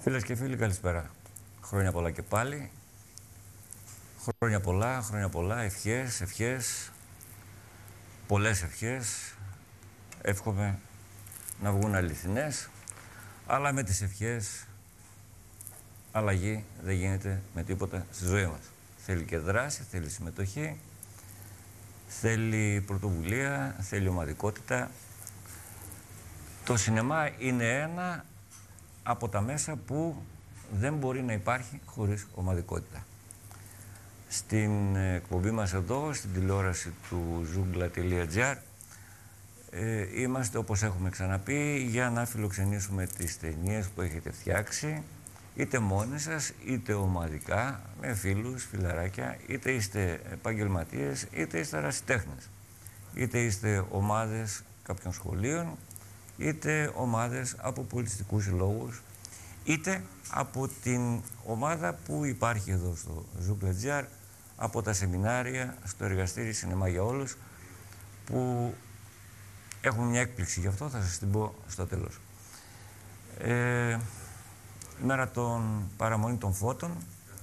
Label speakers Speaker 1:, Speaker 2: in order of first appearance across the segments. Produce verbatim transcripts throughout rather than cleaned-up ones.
Speaker 1: Φίλες και φίλοι, καλησπέρα. Χρόνια πολλά και πάλι. Χρόνια πολλά, χρόνια πολλά, ευχές, ευχές, πολλές ευχές. Εύχομαι να βγουν αληθινές, αλλά με τις ευχές αλλαγή δεν γίνεται με τίποτα στη ζωή μας. Θέλει και δράση, θέλει συμμετοχή, θέλει πρωτοβουλία, θέλει ομαδικότητα. Το σινεμά είναι ένα από τα μέσα που δεν μπορεί να υπάρχει χωρίς ομαδικότητα. Στην εκπομπή μας εδώ, στην τηλεόραση του ζούγκλα τελεία τζι άρ, ε, είμαστε, όπως έχουμε ξαναπεί, για να φιλοξενήσουμε τις ταινίες που έχετε φτιάξει, είτε μόνοι σας, είτε ομαδικά, με φίλους, φιλαράκια, είτε είστε επαγγελματίες, είτε είστε ερασιτέχνες, είτε είστε ομάδες κάποιων σχολείων, είτε ομάδες από πολιτιστικούς συλλόγους, είτε από την ομάδα που υπάρχει εδώ στο ζούγκλα τελεία τζι άρ, από τα σεμινάρια στο εργαστήρι Σινεμά για Όλους, που έχουμε μια έκπληξη γι' αυτό, θα σας την πω στο τέλος. Ε, μέρα των παραμονή των φώτων,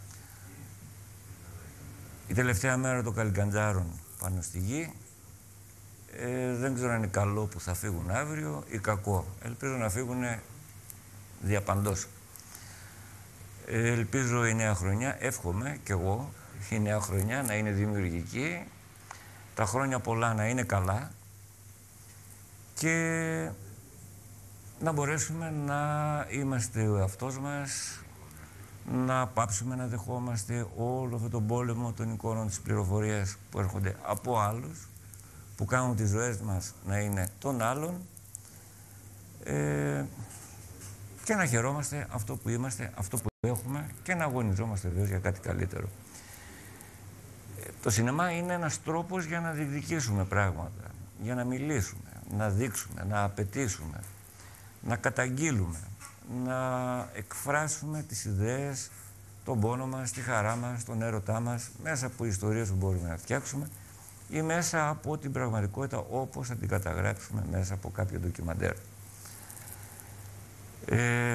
Speaker 1: η τελευταία μέρα των καλυγκαντζάρων πάνω στη γη. Ε, δεν ξέρω αν είναι καλό που θα φύγουν αύριο ή κακό. Ελπίζω να φύγουν διαπαντός. Ε, ελπίζω η νέα χρονιά, εύχομαι κι εγώ, η νέα χρονιά να είναι δημιουργική, τα χρόνια πολλά να είναι καλά και να μπορέσουμε να είμαστε ο εαυτός μας, να πάψουμε να δεχόμαστε όλο αυτόν τον πόλεμο των εικόνων της πληροφορίας που έρχονται από άλλους, που κάνουν τις ζωές μας να είναι των άλλων, ε, και να χαιρόμαστε αυτό που είμαστε, αυτό που έχουμε και να αγωνιζόμαστε βεβαίως για κάτι καλύτερο. Ε, το σινεμά είναι ένας τρόπος για να διεκδικήσουμε πράγματα, για να μιλήσουμε, να δείξουμε, να απαιτήσουμε, να καταγγείλουμε, να εκφράσουμε τις ιδέες, τον πόνο μας, τη χαρά μας, τον έρωτά μας, μέσα από ιστορίες που μπορούμε να φτιάξουμε ή μέσα από την πραγματικότητα όπως θα την καταγράψουμε μέσα από κάποιο ντοκιμαντέρ. Ε,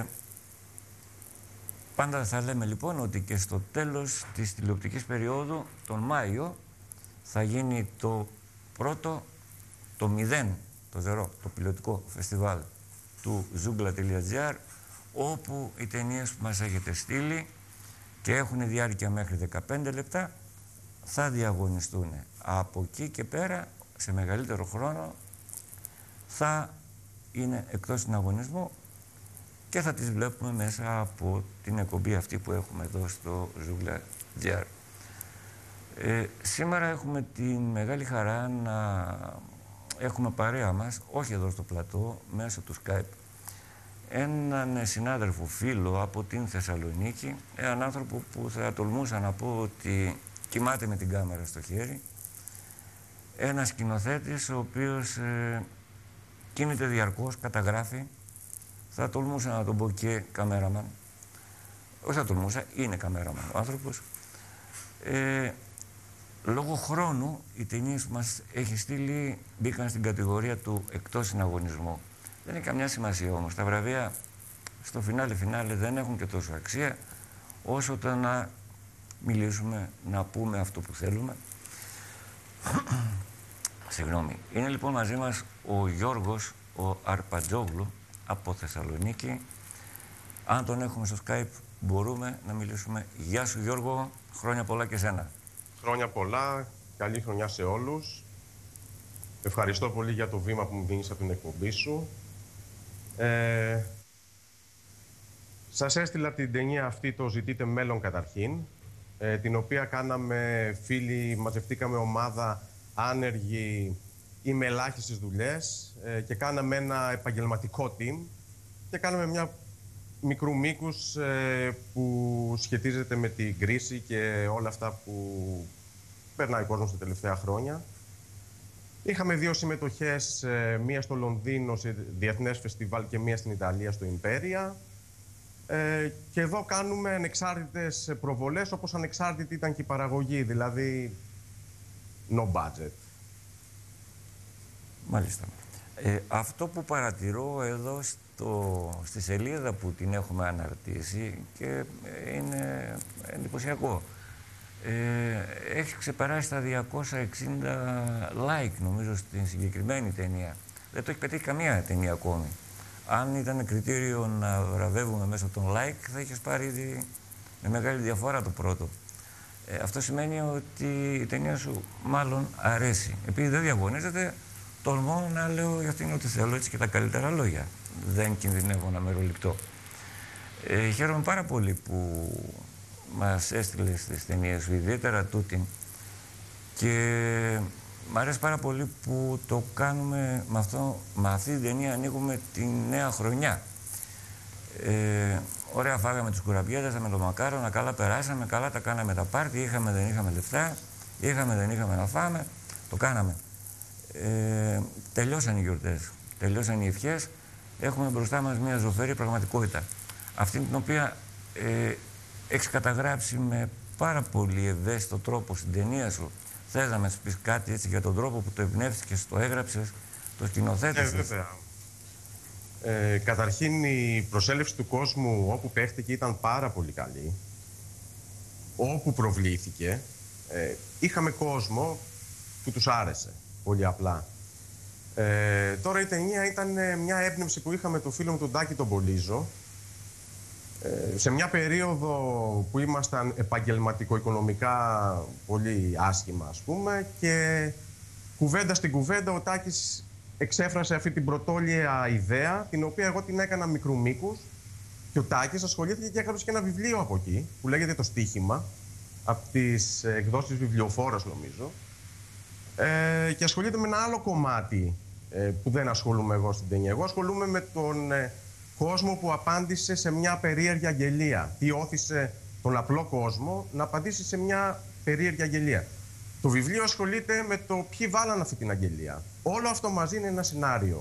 Speaker 1: πάντα θα λέμε λοιπόν ότι και στο τέλος της τηλεοπτικής περίοδου, τον Μάιο, θα γίνει το πρώτο, το μηδέν, το ζερό, το πιλωτικό φεστιβάλ του ζούγκλα τελεία τζι άρ, όπου οι ταινίες που μας έχετε στείλει και έχουν διάρκεια μέχρι δεκαπέντε λεπτά θα διαγωνιστούν. Από εκεί και πέρα, σε μεγαλύτερο χρόνο, θα είναι εκτός συναγωνισμού και θα τις βλέπουμε μέσα από την εκπομπή αυτή που έχουμε εδώ στο ζούγκλα τελεία τζι άρ. Ε, σήμερα έχουμε την μεγάλη χαρά να έχουμε παρέα μας, όχι εδώ στο πλατό, μέσω του Skype, έναν συνάδελφο, φίλο από την Θεσσαλονίκη, έναν άνθρωπο που θα τολμούσα να πω ότι κοιμάται με την κάμερα στο χέρι, ένας σκηνοθέτης ο οποίος ε, κινείται διαρκώς, καταγράφει, θα τολμούσα να τον πω και καμέραμαν, όχι θα τολμούσα, είναι καμέραμαν ο άνθρωπος. Ε, λόγω χρόνου οι ταινίες που μας έχει στείλει μπήκαν στην κατηγορία του εκτός συναγωνισμού. Δεν έχει καμιά σημασία όμως. Τα βραβεία στο φινάλε φινάλε δεν έχουν και τόσο αξία όσο το να μιλήσουμε, να πούμε αυτό που θέλουμε. Συγγνώμη. Είναι λοιπόν μαζί μας ο Γιώργος, ο Αρπατζόγλου από Θεσσαλονίκη. Αν τον έχουμε στο Skype μπορούμε να μιλήσουμε. Γεια σου Γιώργο, χρόνια πολλά και σένα.
Speaker 2: Χρόνια πολλά, καλή χρονιά σε όλους. Ευχαριστώ πολύ για το βήμα που μου δίνεις από την εκπομπή σου. Ε, σας έστειλα την ταινία αυτή, το «Ζητείτε μέλλον» καταρχήν, ε, την οποία κάναμε φίλοι, μαζευτήκαμε ομάδα άνεργοι ή με ελάχιστες δουλειές ε, και κάναμε ένα επαγγελματικό team και κάναμε μια μικρού μήκους ε, που σχετίζεται με την κρίση και όλα αυτά που περνάει ο κόσμος τα τελευταία χρόνια. Είχαμε δύο συμμετοχές, ε, μία στο Λονδίνο σε διεθνές φεστιβάλ και μία στην Ιταλία στο Ιμπέρια. Ε, και εδώ κάνουμε ανεξάρτητες προβολές, όπως ανεξάρτητη ήταν και η παραγωγή, δηλαδή no budget.
Speaker 1: Μάλιστα. Ε, αυτό που παρατηρώ εδώ στο, στη σελίδα που την έχουμε αναρτήσει και είναι εντυπωσιακό. Ε, έχει ξεπεράσει τα διακόσια εξήντα like νομίζω στην συγκεκριμένη ταινία. Δεν το έχει πετύχει καμία ταινία ακόμη. Αν ήταν κριτήριο να βραβεύουμε μέσω των like, θα είχες πάρει ήδη με μεγάλη διαφορά το πρώτο. Ε, αυτό σημαίνει ότι η ταινία σου μάλλον αρέσει. Επειδή δεν διαγωνίζεται, τολμώ να λέω για αυτήν ό,τι θέλω, έτσι και τα καλύτερα λόγια. Δεν κινδυνεύω να μεροληπτώ. Ε, χαίρομαι πάρα πολύ που μας έστειλες τις ταινίες σου, ιδιαίτερα τούτην. Και μ' αρέσει πάρα πολύ που το κάνουμε με, αυτό, με αυτή την ταινία, ανοίγουμε τη νέα χρονιά. Ε, ωραία φάγαμε τους κουραμπιέδες με το μακάρονα, καλά περάσαμε, καλά τα κάναμε τα πάρτι, είχαμε δεν είχαμε λεφτά, είχαμε δεν είχαμε να φάμε, το κάναμε. Ε, τελειώσαν οι γιορτές, τελειώσαν οι ευχές, έχουμε μπροστά μας μια ζωφερή πραγματικότητα. Αυτή την οποία ε, έχεις καταγράψει με πάρα πολύ ευαίσθητο τρόπο στην ταινία σου. Θες να μας πεις κάτι έτσι για τον τρόπο που το εμπνεύστηκες, το έγραψες, το σκηνοθέτησες?
Speaker 2: Ναι, βέβαια. Ε, καταρχήν η προσέλευση του κόσμου όπου παίχτηκε ήταν πάρα πολύ καλή. Όπου προβλήθηκε, ε, είχαμε κόσμο που τους άρεσε, πολύ απλά. Ε, τώρα η ταινία ήταν μια έμπνευση που είχαμε του φίλου μου τον Τάκη τον Πολύζο, ε, σε μια περίοδο που ήμασταν επαγγελματικο-οικονομικά πολύ άσχημα, ας πούμε, και κουβέντα στην κουβέντα ο Τάκης εξέφρασε αυτή την πρωτόλια ιδέα, την οποία εγώ την έκανα μικρού μήκους, και ο Τάκης ασχολήθηκε και έγραψε και ένα βιβλίο από εκεί, που λέγεται «Το Στοίχημα», από τις εκδόσεις Βιβλιοφόρος νομίζω, ε, και ασχολείται με ένα άλλο κομμάτι ε, που δεν ασχολούμαι εγώ στην ταινία. Εγώ ασχολούμαι με τον ε, κόσμο που απάντησε σε μια περίεργη αγγελία. Τι όθησε τον απλό κόσμο να απαντήσει σε μια περίεργη αγγελία. Το βιβλίο ασχολείται με το ποιοι βάλαν αυτή την αγγελία. Όλο αυτό μαζί είναι ένα σενάριο.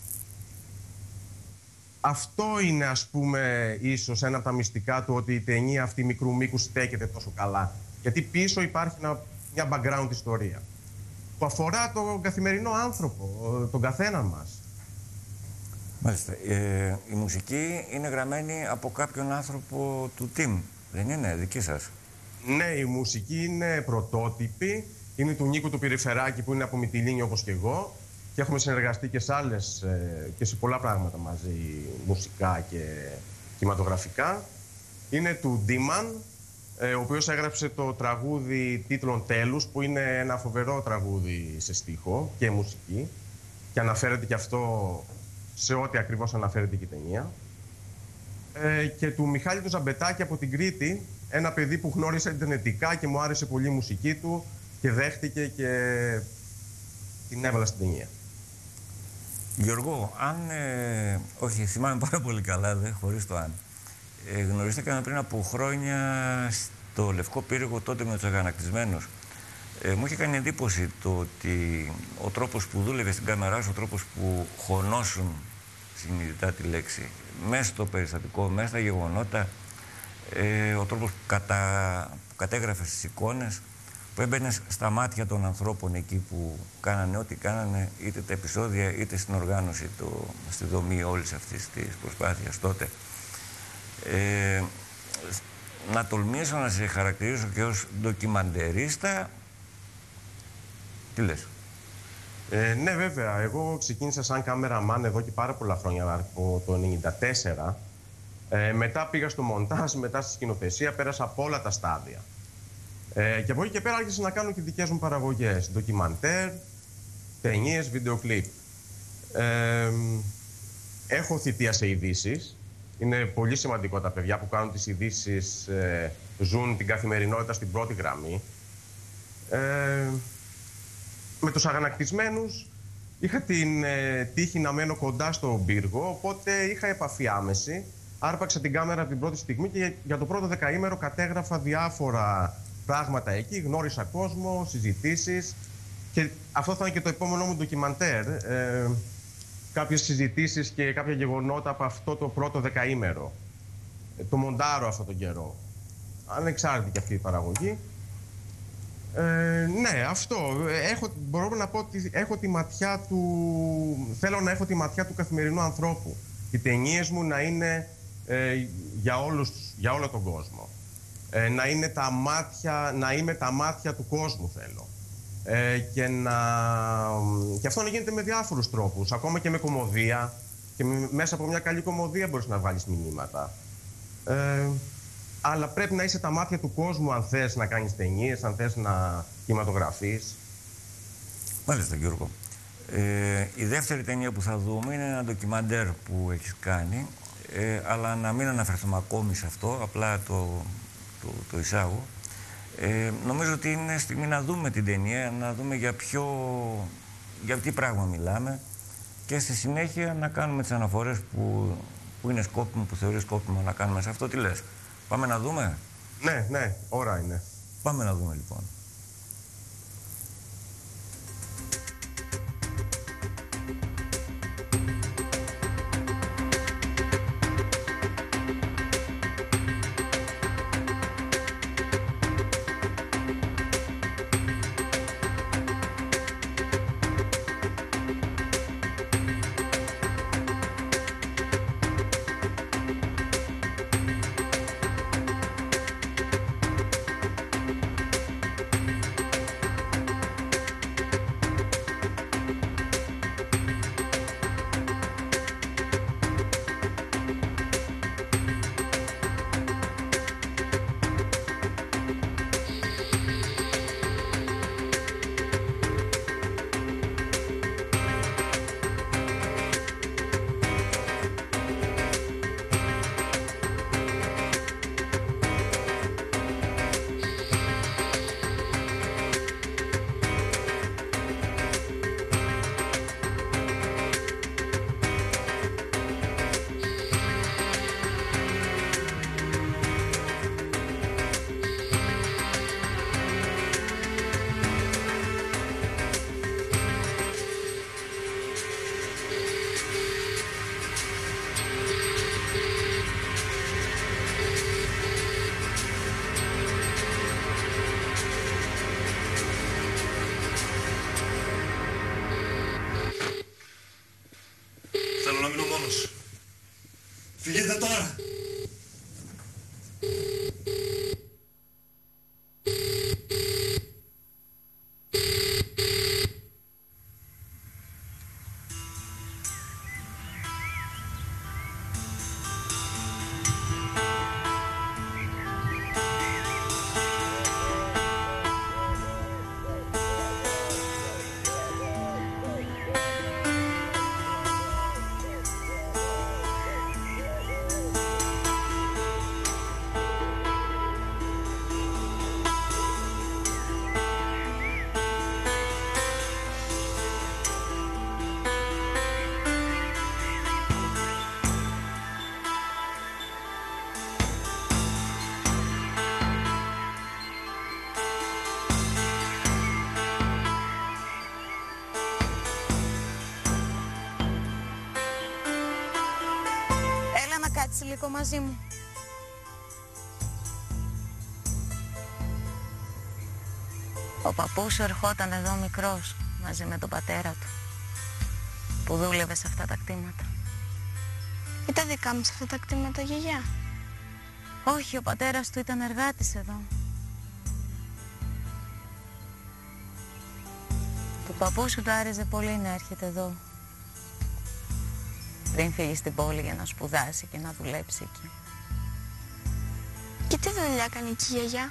Speaker 2: Αυτό είναι, ας πούμε, ίσως ένα από τα μυστικά του, ότι η ταινία αυτή μικρού μήκους στέκεται τόσο καλά. Γιατί πίσω υπάρχει ένα, μια background ιστορία που αφορά τον καθημερινό άνθρωπο, τον καθένα μας.
Speaker 1: Μάλιστα. Ε, η μουσική είναι γραμμένη από κάποιον άνθρωπο του team, δεν είναι δική σας?
Speaker 2: Ναι, η μουσική είναι πρωτότυπη. Είναι του Νίκου του Περιφεράκη, που είναι από Μυτιλήνη όπως και εγώ. Και έχουμε συνεργαστεί και σε άλλες ε, και σε πολλά πράγματα μαζί, μουσικά και κινηματογραφικά. Είναι του Ντίμαν, ε, ο οποίος έγραψε το τραγούδι τίτλων Τέλους, που είναι ένα φοβερό τραγούδι σε στίχο και μουσική. Και αναφέρεται και αυτό σε ό,τι ακριβώς αναφέρεται και η ταινία. Ε, και του Μιχάλη του Ζαμπετάκη από την Κρήτη, ένα παιδί που γνώρισε ιντερνετικά και μου άρεσε πολύ η μουσική του και δέχτηκε και την έβαλα στην ταινία.
Speaker 1: Γιώργο, αν, ε, όχι, θυμάμαι πάρα πολύ καλά, δε, χωρίς το αν. Ε, γνωριστήκαμε πριν από χρόνια στο Λευκό Πύργο, τότε με τους αγανακτισμένους. Ε, μου είχε κάνει εντύπωση το ότι ο τρόπος που δούλευε στην κάμερά σου, ο τρόπος που χωνόσουν συνειδητά τη λέξη, μέσα στο περιστατικό, μέσα στα γεγονότα, ε, ο τρόπος που, κατα... που κατέγραφες τις εικόνες, που έμπαινες στα μάτια των ανθρώπων εκεί που κάνανε ό,τι κάνανε, είτε τα επεισόδια, είτε στην οργάνωση, το, στη δομή όλης αυτής της προσπάθειας τότε. Ε, να τολμήσω να σε χαρακτηρίσω και ως ντοκιμαντερίστα. Τι λες?
Speaker 2: Ε, ναι, βέβαια. Εγώ ξεκίνησα σαν κάμεραμαν εδώ και πάρα πολλά χρόνια, από το ενενήντα τέσσερα. Ε, μετά πήγα στο μοντάζ, μετά στη σκηνοθεσία, πέρασα από όλα τα στάδια. Ε, και από εκεί και πέρα άρχισα να κάνω και δικές μου παραγωγές. Ντοκιμαντέρ, ταινίες, βίντεο κλιπ. Ε, έχω θητεία σε ειδήσεις. Είναι πολύ σημαντικό τα παιδιά που κάνουν τις ειδήσεις, ε, ζουν την καθημερινότητα στην πρώτη γραμμή. Ε, με τους αγανακτισμένους είχα την ε, τύχη να μένω κοντά στον πύργο, οπότε είχα επαφή άμεση. Άρπαξα την κάμερα από την πρώτη στιγμή και για το πρώτο δεκαήμερο κατέγραφα διάφορα πράγματα εκεί. Γνώρισα κόσμο, συζητήσεις, και αυτό θα είναι και το επόμενό μου ντοκιμαντέρ. Ε, κάποιες συζητήσεις και κάποια γεγονότα από αυτό το πρώτο δεκαήμερο. Ε, το μοντάρω αυτόν τον καιρό. Ανεξάρτητη και αυτή η παραγωγή. Ε, ναι, αυτό. Έχω, μπορώ να πω ότι έχω τη ματιά του... Θέλω να έχω τη ματιά του καθημερινού ανθρώπου. Οι ταινίες μου να είναι ε, για, όλους, για όλο τον κόσμο. Ε, να, είναι τα μάτια, να είμαι τα μάτια του κόσμου, θέλω. Ε, και, να... και αυτό να γίνεται με διάφορους τρόπους. Ακόμα και με κωμωδία. Και μέσα από μια καλή κωμωδία μπορείς να βγάλεις μηνύματα. Ε, αλλά πρέπει να είσαι τα μάτια του κόσμου αν θες να κάνεις ταινίες, αν θες να κινηματογραφείς.
Speaker 1: Μάλιστα, Γιώργο. Ε, η δεύτερη ταινία που θα δούμε είναι ένα ντοκιμαντέρ που έχεις κάνει, ε, αλλά να μην αναφερθούμε ακόμη σε αυτό, απλά το, το, το εισάγω. Ε, νομίζω ότι είναι στιγμή να δούμε την ταινία, να δούμε για, ποιο, για τι πράγμα μιλάμε και στη συνέχεια να κάνουμε τις αναφορές που, που είναι σκόπιμο, που θεωρεί σκόπιμο να κάνουμε σε αυτό. Τι λες, πάμε να δούμε?
Speaker 2: Ναι, ναι, ώρα είναι.
Speaker 1: Πάμε να δούμε λοιπόν.
Speaker 3: Θέλω να μείνω μόνος. Φύγετε τώρα.
Speaker 4: Κάτσε λίγο μαζί μου. Ο παππούς σου ερχόταν εδώ μικρός μαζί με τον πατέρα του που δούλευε σε αυτά τα κτήματα.
Speaker 5: Ήταν δικά μου σε αυτά τα κτήματα, γιαγιά?
Speaker 4: Όχι, ο πατέρας του ήταν εργάτης εδώ. Το παππού σου του άρεσε πολύ να έρχεται εδώ πριν φύγει στην πόλη για να σπουδάσει και να δουλέψει εκεί.
Speaker 5: Και τι δουλειά κάνει εκεί, γιαγιά?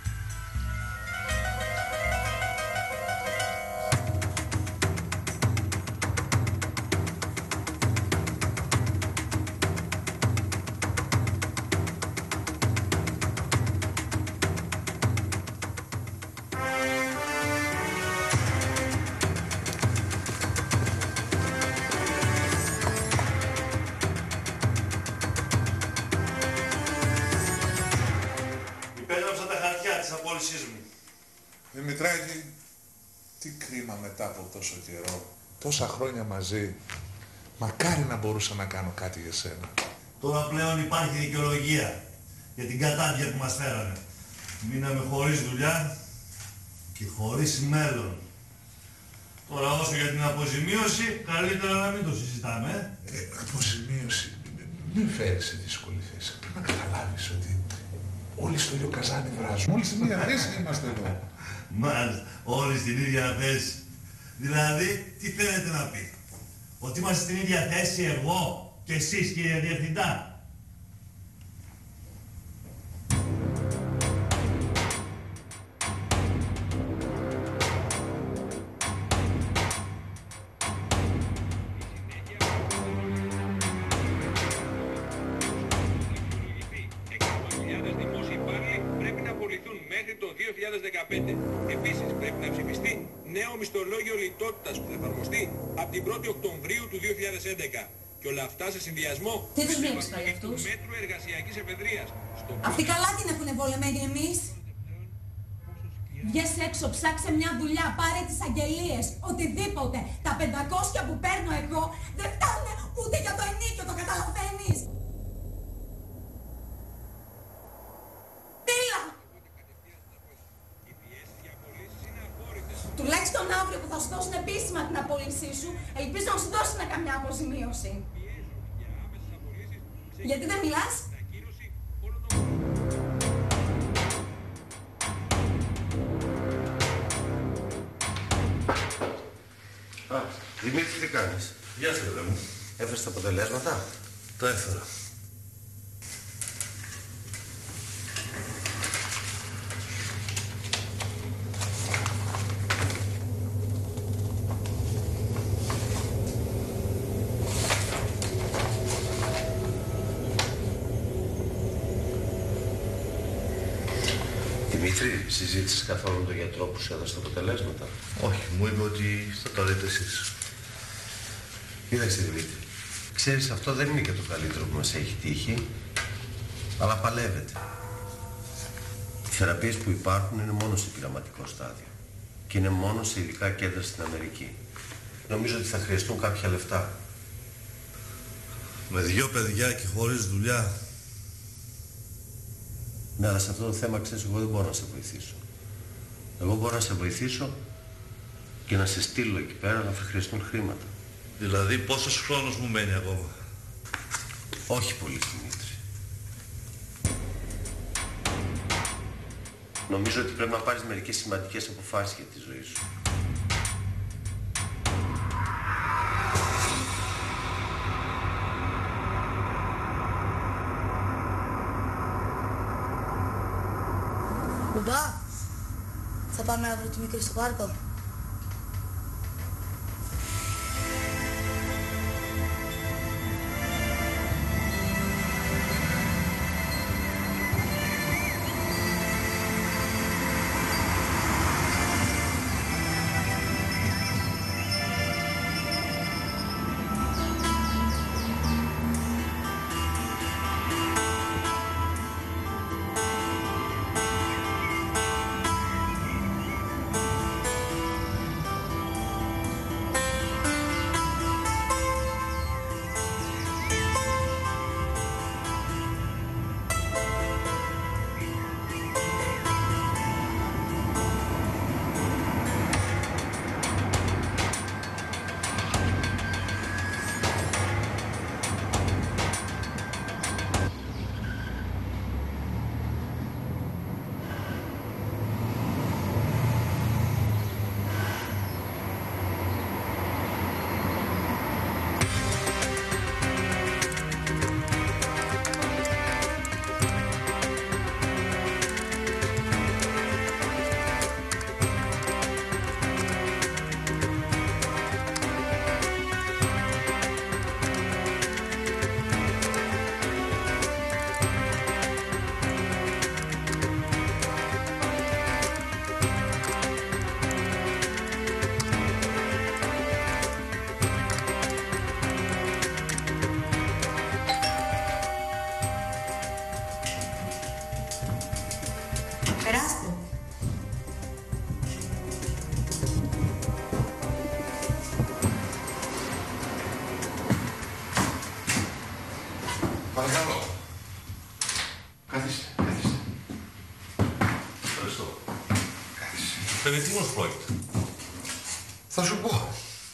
Speaker 6: Δημητράκη, τι κρίμα μετά από τόσο καιρό, τόσα χρόνια μαζί. Μακάρι να μπορούσα να κάνω κάτι για σένα.
Speaker 3: Τώρα πλέον υπάρχει δικαιολογία για την κατάδια που μας φέρανε. Μείναμε χωρίς δουλειά και χωρίς μέλλον. Τώρα όσο για την αποζημίωση, καλύτερα να μην το συζητάμε.
Speaker 6: Ε, αποζημίωση. Μην φέρεις σε δύσκολη θέση. Πρέπει να καταλάβεις ότι όλοι στο ίδιο καζάνι βράζουν. Όλοι στην ίδια θέση είμαστε εδώ.
Speaker 3: Μάλιστα, όλοι στην ίδια θέση. Δηλαδή, τι θέλετε να πει? Ότι είμαστε στην ίδια θέση εγώ και εσείς, κύριε Διευθυντά?
Speaker 7: Επίσης, πρέπει να ψηφιστεί νέο μισθολόγιο λιτότητας που θα εφαρμοστεί από την πρώτη Οκτωβρίου του δύο χιλιάδες έντεκα. Και όλα αυτά σε συνδυασμό
Speaker 8: τι τους βλέπεις πάλι αυτούς?
Speaker 7: του μέτρου εργασιακής εφεδρείας. Στο...
Speaker 8: Αυτοί καλά την έχουν βολεμένοι εμείς. Βγες έξω, ψάξε μια δουλειά, πάρε τις αγγελίες, οτιδήποτε. Τα πεντακόσια που παίρνω εγώ δεν φτάνουν ούτε για το ενίκιο, το καταλαβαίνεις? Τίλα! Τουλάχιστον αύριο που θα σου δώσουν επίσημα την απόλυσή σου, ελπίζω να σου δώσουν καμιά αποζημίωση. Γιατί δεν μιλάς?
Speaker 9: Α, Δημήτρη, τι κάνεις?
Speaker 3: Γεια σου, ρε μου.
Speaker 9: Έφερες τα αποτελέσματα?
Speaker 3: Τα έφερα.
Speaker 9: Δημήτρη, συζήτησες καθόλου με τον γιατρό που σου έδωσε τα αποτελέσματα?
Speaker 3: Όχι, μου είπε ότι θα τα δείτε εσείς.
Speaker 9: Κοίταξε, Δημήτρη, ξέρεις, αυτό δεν είναι και το καλύτερο που μας έχει τύχει, αλλά παλεύεται. Οι θεραπείες που υπάρχουν είναι μόνο σε πειραματικό στάδιο και είναι μόνο σε ειδικά κέντρα στην Αμερική. Νομίζω ότι θα χρειαστούν κάποια λεφτά.
Speaker 3: Με δυο παιδιά και χωρίς δουλειά.
Speaker 9: Ναι, αλλά σε αυτό το θέμα, ξέρεις, εγώ δεν μπορώ να σε βοηθήσω. Εγώ μπορώ να σε βοηθήσω και να σε στείλω εκεί πέρα, να θα χρειαστούν χρήματα.
Speaker 3: Δηλαδή, πόσος χρόνος μου μένει ακόμα?
Speaker 9: Όχι πολύ, Δημήτρη. Νομίζω ότι πρέπει να πάρεις μερικές σημαντικές αποφάσεις για τη ζωή σου.
Speaker 10: Μπαμπά, θα πάμε αύριο τη μικρή στο πάρκο?
Speaker 8: Περάστε.
Speaker 6: Παρακαλώ. Καθίστε, καθίστε.
Speaker 9: Ευχαριστώ.
Speaker 6: Καθίστε.
Speaker 11: περί τίνος πρόκειται?
Speaker 12: Θα σου πω.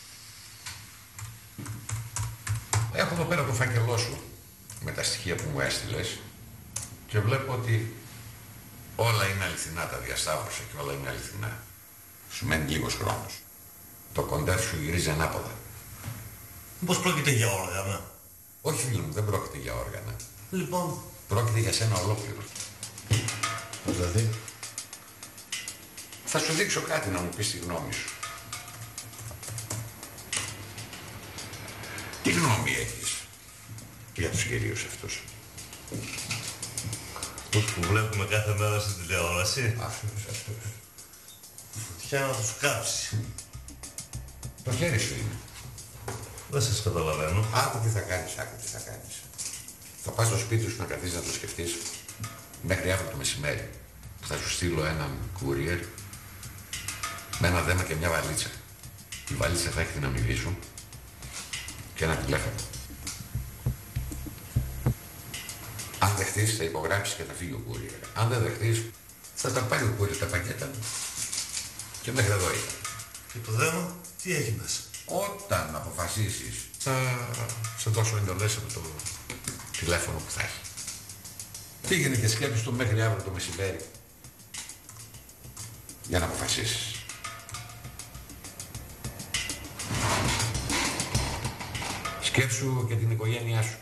Speaker 12: Έχω εδώ πέρα το φάκελό σου με τα στοιχεία που μου έστειλες και βλέπω ότι όλα είναι αληθινά, τα διασταύρωσα και όλα είναι αληθινά. Σου μένει λίγος χρόνος. Το κοντέρ σου γυρίζει ανάποδα.
Speaker 11: Μήπως πρόκειται για όργανα?
Speaker 12: Όχι, φίλε μου, δεν πρόκειται για όργανα.
Speaker 11: Λοιπόν.
Speaker 12: Πρόκειται για σένα ολόκληρο.
Speaker 11: Δηλαδή.
Speaker 12: Θα σου δείξω κάτι να μου πεις τη γνώμη σου. Τι γνώμη έχεις για τους κυρίους αυτούς?
Speaker 11: Τους που βλέπουμε κάθε μέρα στην τηλεόραση.
Speaker 12: Αυτούς, αυτούς.
Speaker 11: Φωτιά να τους κάψει.
Speaker 12: Το χέρι σου είναι.
Speaker 11: Δεν σας καταλαβαίνω.
Speaker 12: Άκου τι θα κάνεις, άκου τι θα κάνεις. Θα πας στο σπίτι σου να καθίσεις να το σκεφτείς μέχρι αύριο το μεσημέρι. Θα σου στείλω έναν courier με ένα δέμα και μια βαλίτσα. Η βαλίτσα θα έχει την αμοιβή σου και ένα τηλέφωνο. Αν δεχτείς θα υπογράψεις και θα φύγει ο courier. Αν δεν δεχτείς θα τα πάρει ο courier τα πακέτα και μέχρι εδώ ήταν.
Speaker 11: Και το δέμα τι έχει μέσα?
Speaker 12: Όταν αποφασίσεις θα σε δώσω εντολές από το τηλέφωνο που θα έχει. Πήγαινε και σκέψου το μέχρι αύριο το μεσημέρι για να αποφασίσεις. Σκέψου και την οικογένειά σου.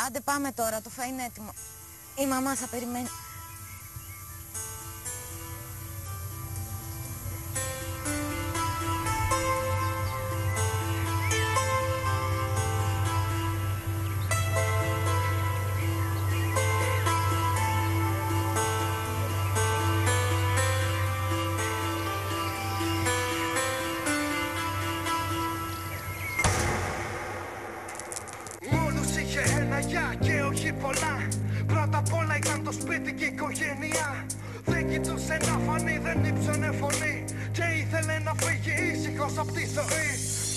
Speaker 4: Άντε πάμε τώρα, το φαΐ είναι έτοιμο. Η μαμά θα περιμένει.
Speaker 13: Και όχι πολλά. Πρώτα απ' όλα ήταν το σπίτι και η οικογένεια. Δεν κοιτούσε να φανεί, δεν ύψωνε φωνή. Και ήθελε να φύγει ήσυχος απ' τη ζωή.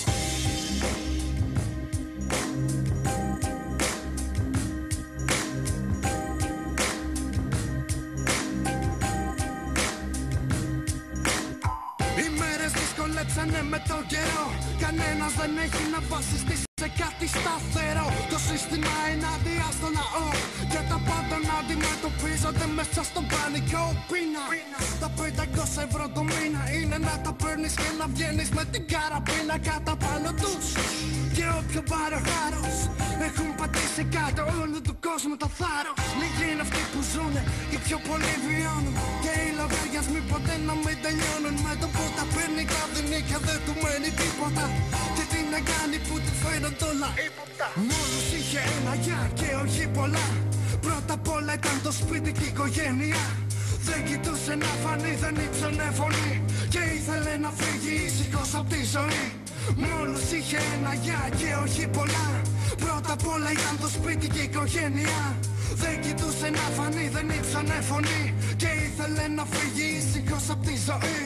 Speaker 13: Οι μέρες δυσκολέψανε με τον καιρό. Κανένας δεν έχει να βασιστεί σε κάτι σταθερό. Το σύστημα ενάντια στο λαό και τα πάντα να αντιμετωπίζονται μέσα στον πανικό πείνα. Τα πεντακόσια ευρώ το μήνα είναι να τα παίρνεις και να βγαίνεις με την καραμπίνα κατά πάνω τους. Και όποιο πάρει ο χάρος έχουν πατήσει κάτω όλου του κόσμου το θάρρος. Λίγοι είναι αυτοί που ζουνε και πιο πολλοί βιώνουν. Και οι λογαριασμοί ποτέ να μην τελειώνουν. Με το που τα παίρνει τα δίνει και δεν του μένει τίποτα. Και τι να κάνει που του φαίνονται όλα ύποπτα. Μόνος είχε ένα γεια και όχι πολλά. Πρώτα απ' όλα ήταν το σπίτι και η οικογένεια. Δεν κοιτούσε να φανεί, δεν ύψωνε φωνή. Και ήθελε να φύγει ήσυχος απ' τη ζωή. Μόνος είχε ένα γεια και όχι πολλά. Πρώτα απ' όλα ήταν το σπίτι και η οικογένεια. Δεν κοιτούσε να φανεί, δεν ύψωνε φωνή. Και ήθελε να φύγει ήσυχος απ' τη ζωή.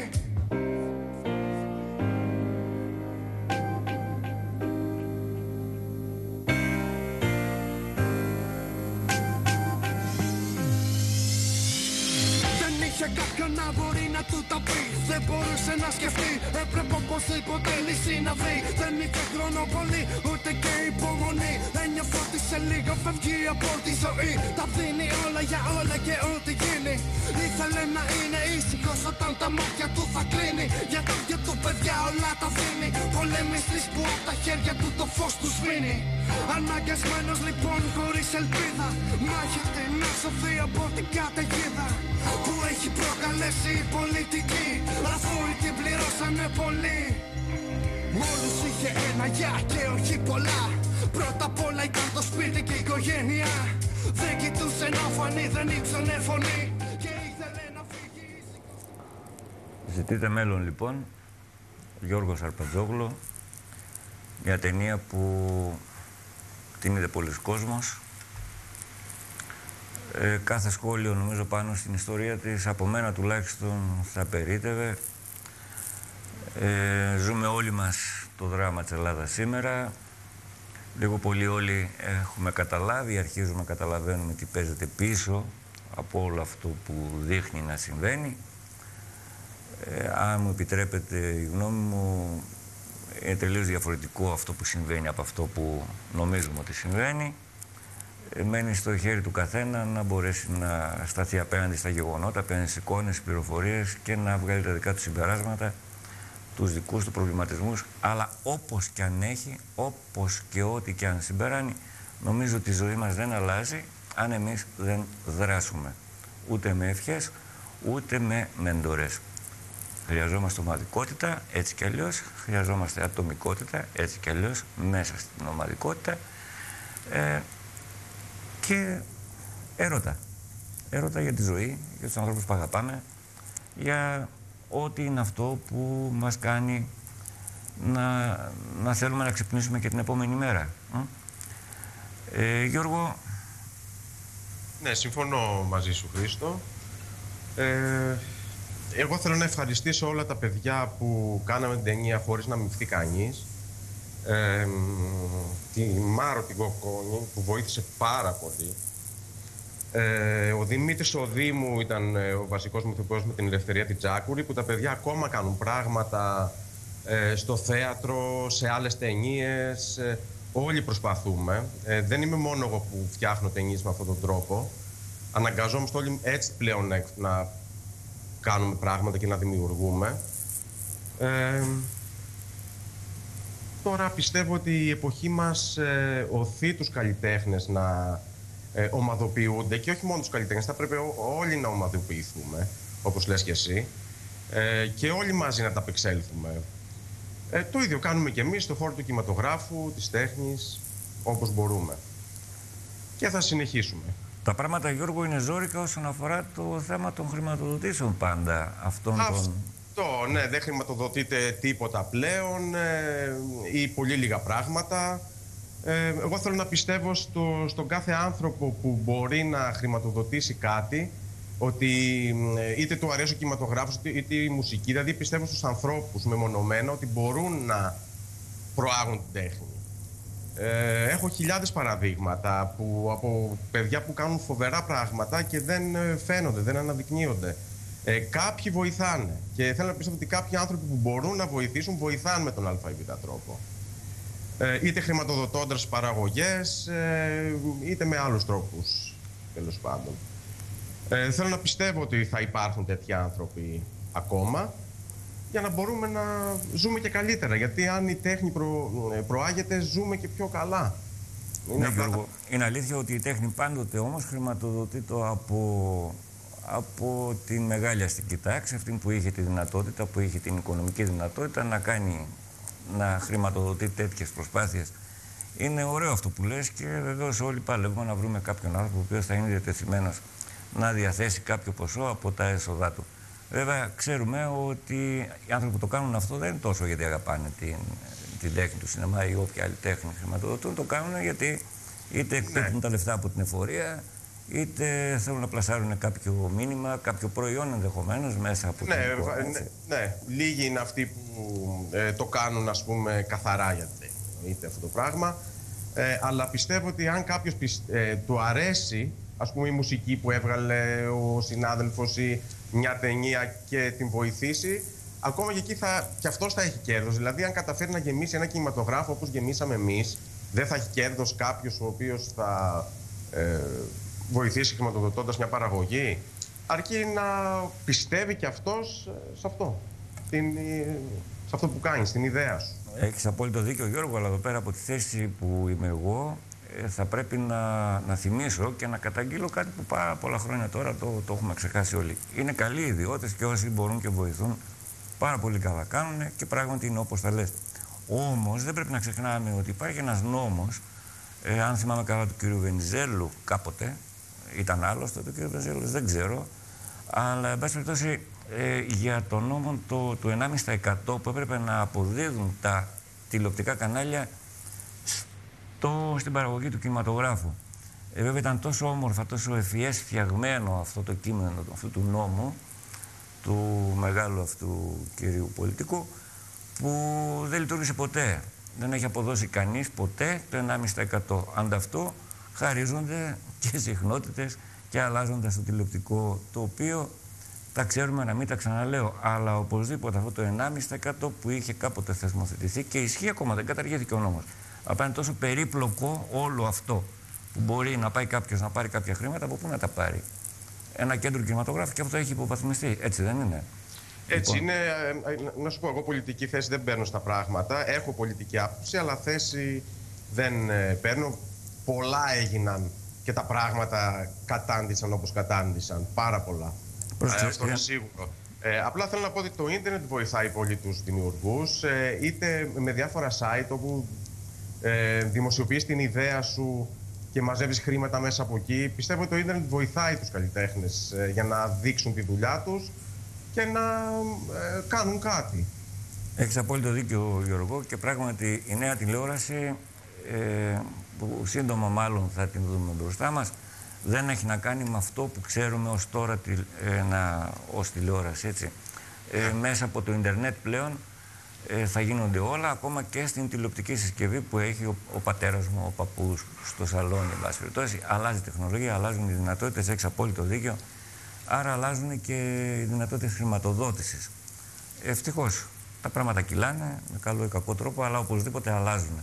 Speaker 13: Κάποιον να μπορεί να του τα πει. Δεν μπορούσε να σκεφτεί, έπρεπε οπωσδήποτε λύση να βρει. Δεν είχε χρόνο πολύ, ούτε και υπομονή. Ένιωθε ότι σε λίγο φεύγει από τη ζωή. Τα δίνει όλα για όλα και ό,τι γίνει. Ήθελε να είναι ήσυχος όταν τα μάτια του θα κλείνει. Για τα δυο του παιδιά όλα τα δίνει. Πολεμιστής που από τα χέρια του το φως του σβήνει. Αναγκασμένος λοιπόν χωρίς ελπίδα. Μάχεται να σωθεί από την καταιγίδα που έχει προκαλέσει η πολιτική, αφού την πληρώσανε πολύ. Μόλις είχε ένα γεια και όχι πολλά. Πρώτα απ' όλα ήταν το σπίτι και η οικογένεια. Δεν κοιτούσε να φανεί, δεν ύψωνε φωνή. Και ήθελε να φύγει.
Speaker 1: Ζητείτε μέλλον λοιπόν, Γιώργος Αρπατζόγλου, μια ταινία που την είδε πολλοί κόσμος. Ε, κάθε σχόλιο νομίζω πάνω στην ιστορία της, από μένα τουλάχιστον, θα περίτευε. Ε, ζούμε όλοι μας το δράμα της Ελλάδας σήμερα. Λίγο πολύ όλοι έχουμε καταλάβει, αρχίζουμε να καταλαβαίνουμε τι παίζεται πίσω από όλο αυτό που δείχνει να συμβαίνει. Ε, αν μου επιτρέπετε η γνώμη μου, είναι τελείως διαφορετικό αυτό που συμβαίνει από αυτό που νομίζουμε ότι συμβαίνει. Μένει στο χέρι του καθένα να μπορέσει να σταθεί απέναντι στα γεγονότα, απέναντι στις εικόνες, πληροφορίες και να βγάλει τα δικά του συμπεράσματα, τους δικούς του προβληματισμούς. Αλλά όπως και αν έχει, όπως και ό,τι και αν συμπεράνει, νομίζω ότι η ζωή μας δεν αλλάζει αν εμείς δεν δράσουμε. Ούτε με ευχές, ούτε με μεντορές. Χρειαζόμαστε ομαδικότητα, έτσι κι αλλιώς. Χρειαζόμαστε ατομικότητα, έτσι κι αλλιώς, μέσα στην ομαδικότητα. Ε, Και έρωτα. Έρωτα για τη ζωή, για τους ανθρώπους που αγαπάμε, για ό,τι είναι αυτό που μας κάνει να, να θέλουμε να ξυπνήσουμε και την επόμενη μέρα. Ε, Γιώργο.
Speaker 2: Ναι, συμφωνώ μαζί σου, Χρήστο. Ε, εγώ θέλω να ευχαριστήσω όλα τα παιδιά που κάναμε την ταινία χωρίς να μειφθεί κανείς. Ε, τη Μάρο την Κοκκόνη που βοήθησε πάρα πολύ. Ε, ο Δημήτρης ο Δήμου ήταν ε, ο βασικός μου ηθοποιός με την Ελευθερία την Τζάκουρη, που τα παιδιά ακόμα κάνουν πράγματα ε, στο θέατρο, σε άλλες ταινίες. Ε, όλοι προσπαθούμε. Ε, δεν είμαι μόνο εγώ που φτιάχνω ταινίες με αυτόν τον τρόπο. Αναγκαζόμαστε όλοι έτσι πλέον να, να κάνουμε πράγματα και να δημιουργούμε. Ε, Τώρα πιστεύω ότι η εποχή μας ε, οθεί τους καλλιτέχνες να ε, ομαδοποιούνται και όχι μόνο τους καλλιτέχνες, θα πρέπει ό, όλοι να ομαδοποιηθούμε, όπως λες και εσύ, ε, και όλοι μαζί να τα απεξέλθουμε. Ε, το ίδιο κάνουμε και εμείς στον χώρο του κινηματογράφου, της τέχνης, όπως μπορούμε. Και θα συνεχίσουμε.
Speaker 1: Τα πράγματα, Γιώργο, είναι ζόρικα όσον αφορά το θέμα των χρηματοδοτήσεων πάντα. Αυτών
Speaker 2: Αυτό,
Speaker 1: των...
Speaker 2: ναι, δεν χρηματοδοτείται τίποτα πλέον ε, ή πολύ λίγα πράγματα. Ε, εγώ θέλω να πιστεύω στο, στον κάθε άνθρωπο που μπορεί να χρηματοδοτήσει κάτι, ότι είτε του αρέσει ο κινηματογράφος είτε η μουσική, δηλαδή πιστεύω στους ανθρώπους μεμονωμένα ότι μπορούν να προάγουν την τέχνη. Ε, έχω χιλιάδες παραδείγματα που, από παιδιά που κάνουν φοβερά πράγματα και δεν φαίνονται, δεν αναδεικνύονται. Ε, κάποιοι βοηθάνε και θέλω να πιστεύω ότι κάποιοι άνθρωποι που μπορούν να βοηθήσουν, βοηθάνε με τον α ή β τρόπο. Ε, είτε χρηματοδοτώντας παραγωγές, ε, είτε με άλλους τρόπους, τέλος πάντων. Ε, θέλω να πιστεύω ότι θα υπάρχουν τέτοιοι άνθρωποι ακόμα για να μπορούμε να ζούμε και καλύτερα. Γιατί αν η τέχνη προ, προάγεται, ζούμε και πιο καλά.
Speaker 1: Είναι, ναι, Γιώργο, είναι αλήθεια ότι η τέχνη πάντοτε όμως χρηματοδοτείται από, από τη μεγάλη αστική τάξη, αυτή που είχε τη δυνατότητα, που είχε την οικονομική δυνατότητα να κάνει, να χρηματοδοτεί τέτοιες προσπάθειες. Είναι ωραίο αυτό που λες και βεβαίως όλοι παλεύουμε να βρούμε κάποιον άνθρωπο ο οποίος θα είναι διατεθειμένος να διαθέσει κάποιο ποσό από τα έσοδά του. Βέβαια, ξέρουμε ότι οι άνθρωποι που το κάνουν αυτό δεν είναι τόσο γιατί αγαπάνε την, την τέχνη του σινεμά ή όποια άλλη τέχνη χρηματοδοτούν. Το κάνουν γιατί είτε εκπέμπουν ναι. τα λεφτά από την εφορία, είτε θέλουν να πλασάρουν κάποιο μήνυμα, κάποιο προϊόν ενδεχομένως μέσα από
Speaker 2: ναι,
Speaker 1: την εφορία.
Speaker 2: Ναι, ναι, λίγοι είναι αυτοί που ε, το κάνουν, ας πούμε, καθαρά για την τέχνη, είτε αυτό το πράγμα. Ε, αλλά πιστεύω ότι αν κάποιος πιστε, ε, του αρέσει, ας πούμε, η μουσική που έβγαλε ο συνάδελφος ή μια ταινία και την βοηθήσει, ακόμα και εκεί θα, και αυτός θα έχει κέρδος. Δηλαδή, αν καταφέρει να γεμίσει ένα κινηματογράφο όπως γεμίσαμε εμείς, δεν θα έχει κέρδος κάποιος ο οποίος θα ε, βοηθήσει χρηματοδοτώντας μια παραγωγή. Αρκεί να πιστεύει και αυτός σε αυτό, στην, σε αυτό που κάνει, στην ιδέα σου.
Speaker 1: Έχεις απόλυτο δίκιο, Γιώργο, αλλά εδώ πέρα από τη θέση που είμαι εγώ, θα πρέπει να, να θυμίσω και να καταγγείλω κάτι που πάρα πολλά χρόνια τώρα το, το έχουμε ξεχάσει όλοι. Είναι καλοί ιδιώτες και όσοι μπορούν και βοηθούν πάρα πολύ καλά κάνουν και πράγματι είναι όπως τα λες. Όμως δεν πρέπει να ξεχνάμε ότι υπάρχει ένας νόμος, ε, αν θυμάμαι καλά του κ. Βενιζέλου κάποτε, ήταν άλλος τότε ο κ. Βενιζέλου, δεν ξέρω, αλλά εν πάση περιπτώσει ε, για τον νόμο το, του ενάμιση τοις εκατό που έπρεπε να αποδίδουν τα τηλεοπτικά κανάλια Το, στην παραγωγή του κινηματογράφου. Ε, βέβαια ήταν τόσο όμορφα, τόσο ευφυές φτιαγμένο αυτό το κείμενο αυτού του νόμου, του μεγάλου αυτού κυρίου πολιτικού, που δεν λειτουργήσε ποτέ. Δεν έχει αποδώσει κανείς ποτέ το ενάμιση τοις εκατό. Ανταυτού χαρίζονται και συχνότητες και αλλάζοντας το τηλεοπτικό, το οποίο τα ξέρουμε, να μην τα ξαναλέω, αλλά οπωσδήποτε αυτό το ενάμιση τοις εκατό που είχε κάποτε θεσμοθετηθεί και ισχύει ακόμα, δεν καταργήθηκε ο νόμος. Αλλά είναι τόσο περίπλοκο όλο αυτό που μπορεί να πάει κάποιος να πάρει κάποια χρήματα, από πού να τα πάρει. Ένα κέντρο κινηματογράφου και αυτό έχει υποβαθμιστεί, έτσι δεν είναι?
Speaker 2: Έτσι
Speaker 1: λοιπόν.
Speaker 2: είναι. Να σου πω, εγώ πολιτική θέση δεν παίρνω στα πράγματα. Έχω πολιτική άποψη, αλλά θέση δεν παίρνω. Πολλά έγιναν και τα πράγματα κατάντησαν όπως κατάντησαν. Πάρα πολλά. Ε, αυτό είναι σίγουρο. Ε, απλά θέλω να πω ότι το ίντερνετ βοηθάει πολύ τους δημιουργούς, ε, είτε με διάφορα site όπου ε, δημοσιοποιείς την ιδέα σου και μαζεύεις χρήματα μέσα από εκεί. Πιστεύω ότι το ίντερνετ βοηθάει τους καλλιτέχνες ε, για να δείξουν τη δουλειά τους και να ε, κάνουν κάτι.
Speaker 1: Έχεις απόλυτο δίκιο, Γιώργο, και πράγματι η νέα τηλεόραση, ε, που σύντομα μάλλον θα την δούμε μπροστά μας, δεν έχει να κάνει με αυτό που ξέρουμε ως τώρα τη, ε, να, ως τηλεόραση, έτσι. Ε, μέσα από το ίντερνετ πλέον ε, θα γίνονται όλα, ακόμα και στην τηλεοπτική συσκευή που έχει ο, ο πατέρας μου, ο παππούς, στο σαλόνι, εν πάση περιπτώσει. Αλλάζει η τεχνολογία, αλλάζουν οι δυνατότητες, έχεις απόλυτο δίκιο. Άρα αλλάζουν και οι δυνατότητες χρηματοδότησης. Ευτυχώς, τα πράγματα κυλάνε με καλό ή κακό τρόπο, αλλά οπωσδήποτε αλλάζουν.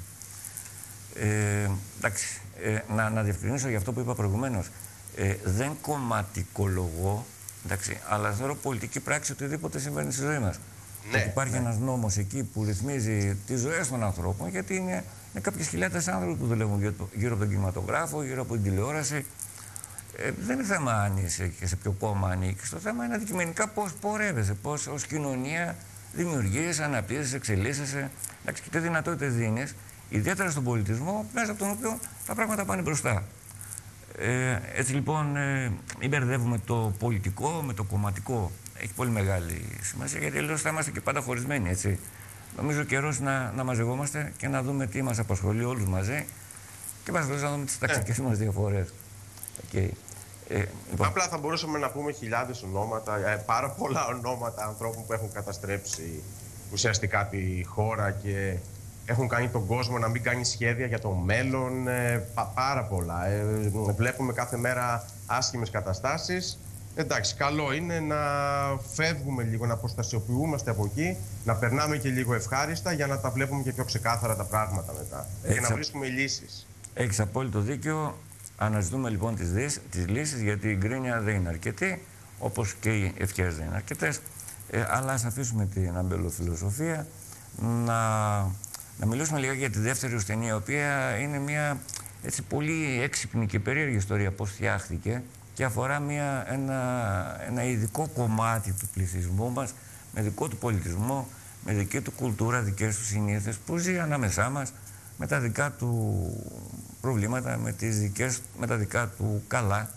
Speaker 1: Ε, εντάξει, ε, να, να διευκρινίσω για αυτό που είπα προηγουμένως. Ε, δεν κομματικολογώ, εντάξει, αλλά θεωρώ πολιτική πράξη οτιδήποτε συμβαίνει στη ζωή μας.
Speaker 2: Ναι,
Speaker 1: υπάρχει
Speaker 2: ναι.
Speaker 1: ένας νόμος εκεί που ρυθμίζει τις ζωές των ανθρώπων, γιατί είναι, είναι κάποιες χιλιάδες άνθρωποι που δουλεύουν γύρω, γύρω από τον κινηματογράφο, γύρω από την τηλεόραση. Ε, δεν είναι θέμα αν είσαι και σε ποιο κόμμα ανήκεις. Το θέμα είναι αντικειμενικά πώς πορεύεσαι, πώς ως κοινωνία δημιουργείς, αναπτύσσεσαι, εξελίσσεσαι. Εντάξει, και τι δυνατότητες δίνεις, ιδιαίτερα στον πολιτισμό, μέσα από τον οποίο τα πράγματα πάνε μπροστά. Ε, έτσι λοιπόν, ε, μην μπερδεύουμε το πολιτικό με το κομματικό. Έχει πολύ μεγάλη σημασία, γιατί αλλιώς θα είμαστε και πάντα χωρισμένοι, έτσι. Νομίζω καιρός να, να μαζευόμαστε και να δούμε τι μας απασχολεί όλους μαζί και μας να δούμε τις ταξικές μας διαφορές. Okay. Ε, λοιπόν.
Speaker 2: Απλά θα μπορούσαμε να πούμε χιλιάδες ονόματα, ε, πάρα πολλά ονόματα ανθρώπων που έχουν καταστρέψει ουσιαστικά τη χώρα και έχουν κάνει τον κόσμο να μην κάνει σχέδια για το μέλλον, ε, πα, πάρα πολλά. Ε, βλέπουμε κάθε μέρα άσχημες καταστάσεις. Εντάξει, καλό είναι να φεύγουμε λίγο, να αποστασιοποιούμαστε από εκεί, να περνάμε και λίγο ευχάριστα για να τα βλέπουμε και πιο ξεκάθαρα τα πράγματα μετά. Έχεις και να βρίσκουμε λύσεις.
Speaker 1: Έχεις απόλυτο δίκιο. Αναζητούμε λοιπόν τις, δις, τις λύσεις, γιατί η γκρίνια δεν είναι αρκετή, όπως και οι ευχές δεν είναι αρκετές. Ε, αλλά ας αφήσουμε την αμπελοφιλοσοφία, να, να μιλήσουμε λίγα για τη δεύτερη ασθενεία, η οποία είναι μια έτσι, πολύ έξυπνη και περίεργη ιστορία πώς φτιάχτηκε και αφορά μια, ένα, ένα ειδικό κομμάτι του πληθυσμού μας, με δικό του πολιτισμό, με δική του κουλτούρα, δικές του συνήθειες, που ζει ανάμεσά μας, με τα δικά του προβλήματα, με, τις δικές, με τα δικά του καλά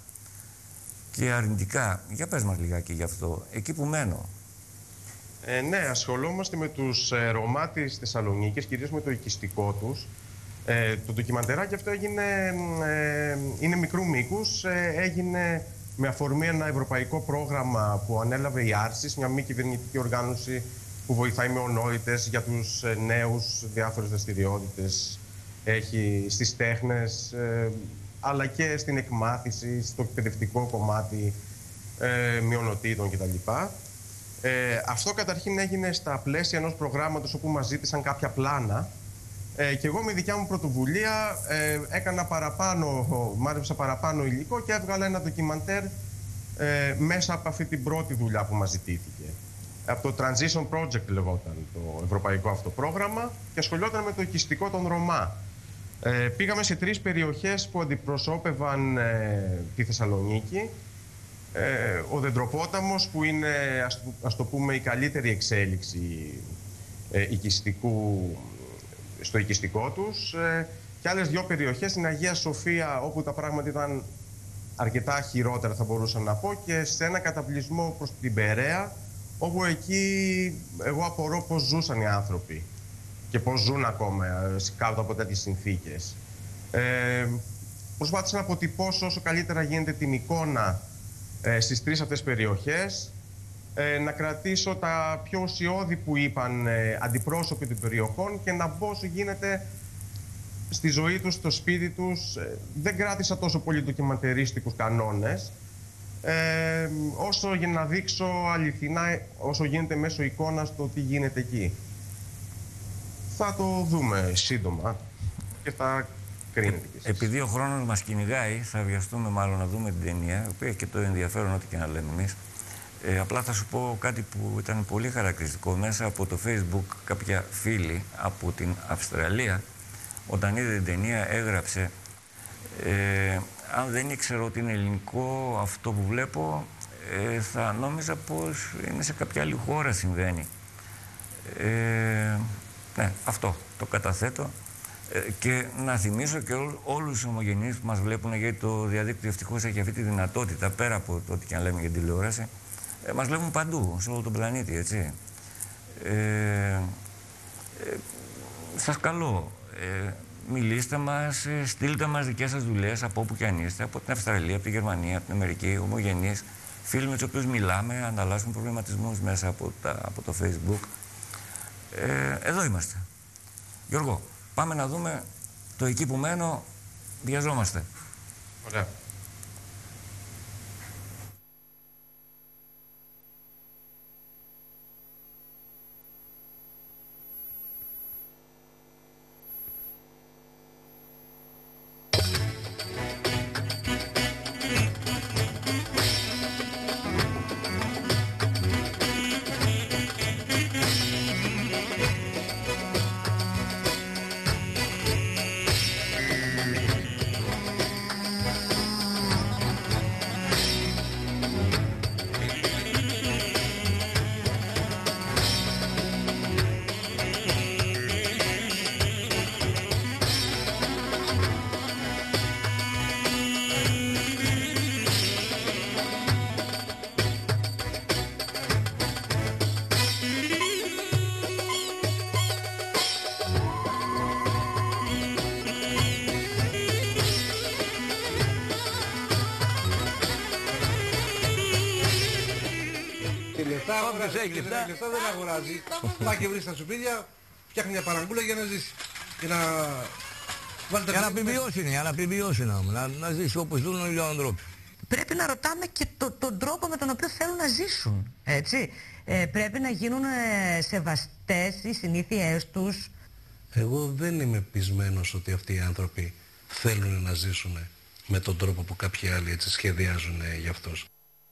Speaker 1: και αρνητικά. Για πες μας λιγάκι γι' αυτό, εκεί που μένω.
Speaker 2: Ε, ναι, ασχολούμαστε με τους ε, Ρωμά της Θεσσαλονίκης, κυρίως με το οικιστικό τους. Ε, το ντοκιμαντεράκι αυτό έγινε, ε, είναι μικρού μήκους, ε, έγινε με αφορμή ένα ευρωπαϊκό πρόγραμμα που ανέλαβε η Άρσης, μια μη κυβερνητική οργάνωση που βοηθάει με ονόητες για τους ε, νέους, διάφορες δραστηριότητες έχει στις τέχνες, ε, αλλά και στην εκμάθηση, στο εκπαιδευτικό κομμάτι ε, μειονοτήτων κτλ. Ε, αυτό καταρχήν έγινε στα πλαίσια ενός προγράμματος όπου μας ζήτησαν κάποια πλάνα ε, και εγώ με δικιά μου πρωτοβουλία ε, έκανα παραπάνω, μάζεψα παραπάνω υλικό και έβγαλα ένα ντοκιμαντέρ ε, μέσα από αυτή την πρώτη δουλειά που μας ζητήθηκε. Από το Transition Project λεγόταν το ευρωπαϊκό αυτό πρόγραμμα και ασχολιόταν με το οικιστικό των Ρωμά. Ε, πήγαμε σε τρεις περιοχές που αντιπροσώπευαν ε, τη Θεσσαλονίκη. Ε, ο Δεντροπόταμος, που είναι, ας, ας το πούμε, η καλύτερη εξέλιξη ε, οικιστικού, στο οικιστικό τους. Ε, και άλλες δύο περιοχές, στην Αγία Σοφία, όπου τα πράγματα ήταν αρκετά χειρότερα, θα μπορούσα να πω, και σε ένα καταπλησμό προς την Περαία, όπου εκεί εγώ απορώ πώς ζούσαν οι άνθρωποι και πώς ζουν ακόμα κάτω από τέτοιες συνθήκες. Ε, προσπάθησα να αποτυπώσω όσο καλύτερα γίνεται την εικόνα ε, στις τρεις αυτές περιοχές, ε, να κρατήσω τα πιο ουσιώδη που είπαν ε, αντιπρόσωποι των περιοχών και να μπω όσο γίνεται στη ζωή τους, στο σπίτι τους. Ε, δεν κράτησα τόσο πολύ ντοκιμαντερίστικους κανόνες, Ε, όσο για να δείξω αληθινά, όσο γίνεται μέσω εικόνας, το τι γίνεται εκεί. Θα το δούμε σύντομα και θα κρίνετε κι εσείς.
Speaker 1: Επειδή ο χρόνος μας κυνηγάει, θα βιαστούμε μάλλον να δούμε την ταινία, η οποία έχει και το ενδιαφέρον ό,τι και να λέμε εμείς. Ε, απλά θα σου πω κάτι που ήταν πολύ χαρακτηριστικό. Μέσα από το Facebook κάποια φίλη από την Αυστραλία, όταν είδε την ταινία, έγραψε ε, αν δεν ήξερα ότι είναι ελληνικό αυτό που βλέπω, ε, θα νόμιζα πως είναι σε κάποια άλλη χώρα συμβαίνει. Ε, ναι, αυτό το καταθέτω. Ε, και να θυμίσω και ό, όλους τους ομογενείς που μας βλέπουν, γιατί το διαδίκτυο ευτυχώς έχει αυτή τη δυνατότητα, πέρα από το ό,τι και αν λέμε για τηλεόραση, ε, μας βλέπουν παντού, σε όλο τον πλανήτη, έτσι. Ε, ε, σας καλώ. Ε, Μιλήστε μας, στείλτε μας δικές σας δουλειές από όπου και αν είστε, από την Αυστραλία, από τη Γερμανία, από την Αμερική, ομογενείς, φίλοι με τους οποίους μιλάμε, ανταλλάσσουμε προβληματισμούς μέσα από, τα, από το Facebook. Ε, εδώ είμαστε. Γιώργο, πάμε να δούμε το εκεί που μένω, βιαζόμαστε.
Speaker 2: Ωραία.
Speaker 14: Όποιος έχει λεφτά δεν αγοράζει. Πάει και βρει στα σουπίδια, φτιάχνει μια παραγκούλα για να ζήσει. Για να,
Speaker 15: για να επιβιώσει, για να επιβιώσει να, να ζήσει όπως ζουν όλοι οι άνθρωποι.
Speaker 16: Πρέπει να ρωτάμε και το, τον τρόπο με τον οποίο θέλουν να ζήσουν, έτσι. Ε, πρέπει να γίνουν ε, σεβαστές οι συνήθειές τους.
Speaker 14: Εγώ δεν είμαι πεισμένος ότι αυτοί οι άνθρωποι θέλουν να ζήσουν με τον τρόπο που κάποιοι άλλοι έτσι σχεδιάζουν για αυτούς.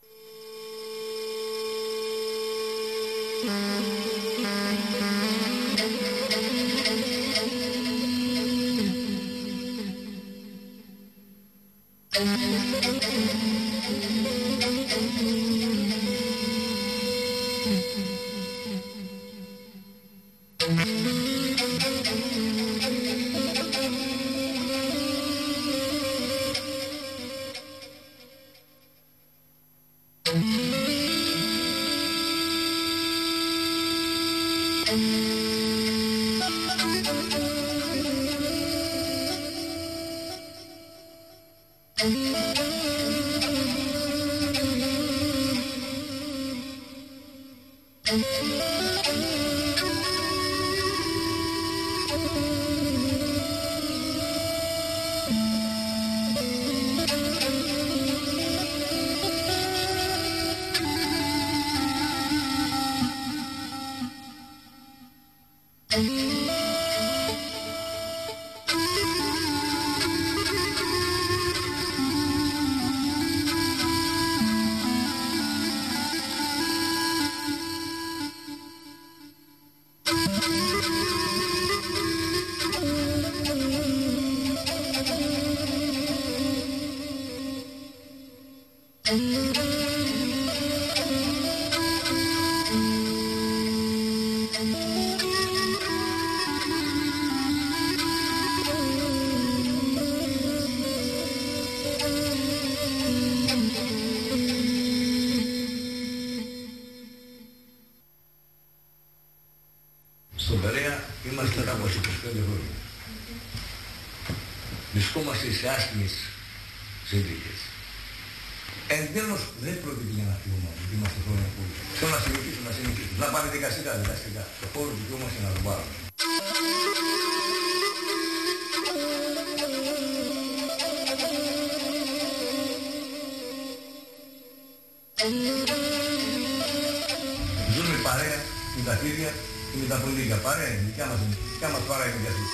Speaker 15: Στον Περαία είμαστε κάπως είκοσι πέντε χρόνια. Βρισκόμαστε σε άσχημες συνθήκες. Εν τέλος δεν πρόκειται για να φύγουμε, γιατί είμαστε χρόνια που θέλω να συνεχίσουν, να συνεχίσουν, να πάνε δικαστικά, δικαστικά. Το χώρο του δικαιούμαστε να τον πάρουμε. Ζούμε παρέα με τα χέρια και με τα πολιτικά. Παρέα είναι, δικιά μας, δικιά μας παρέα είναι και αυτή.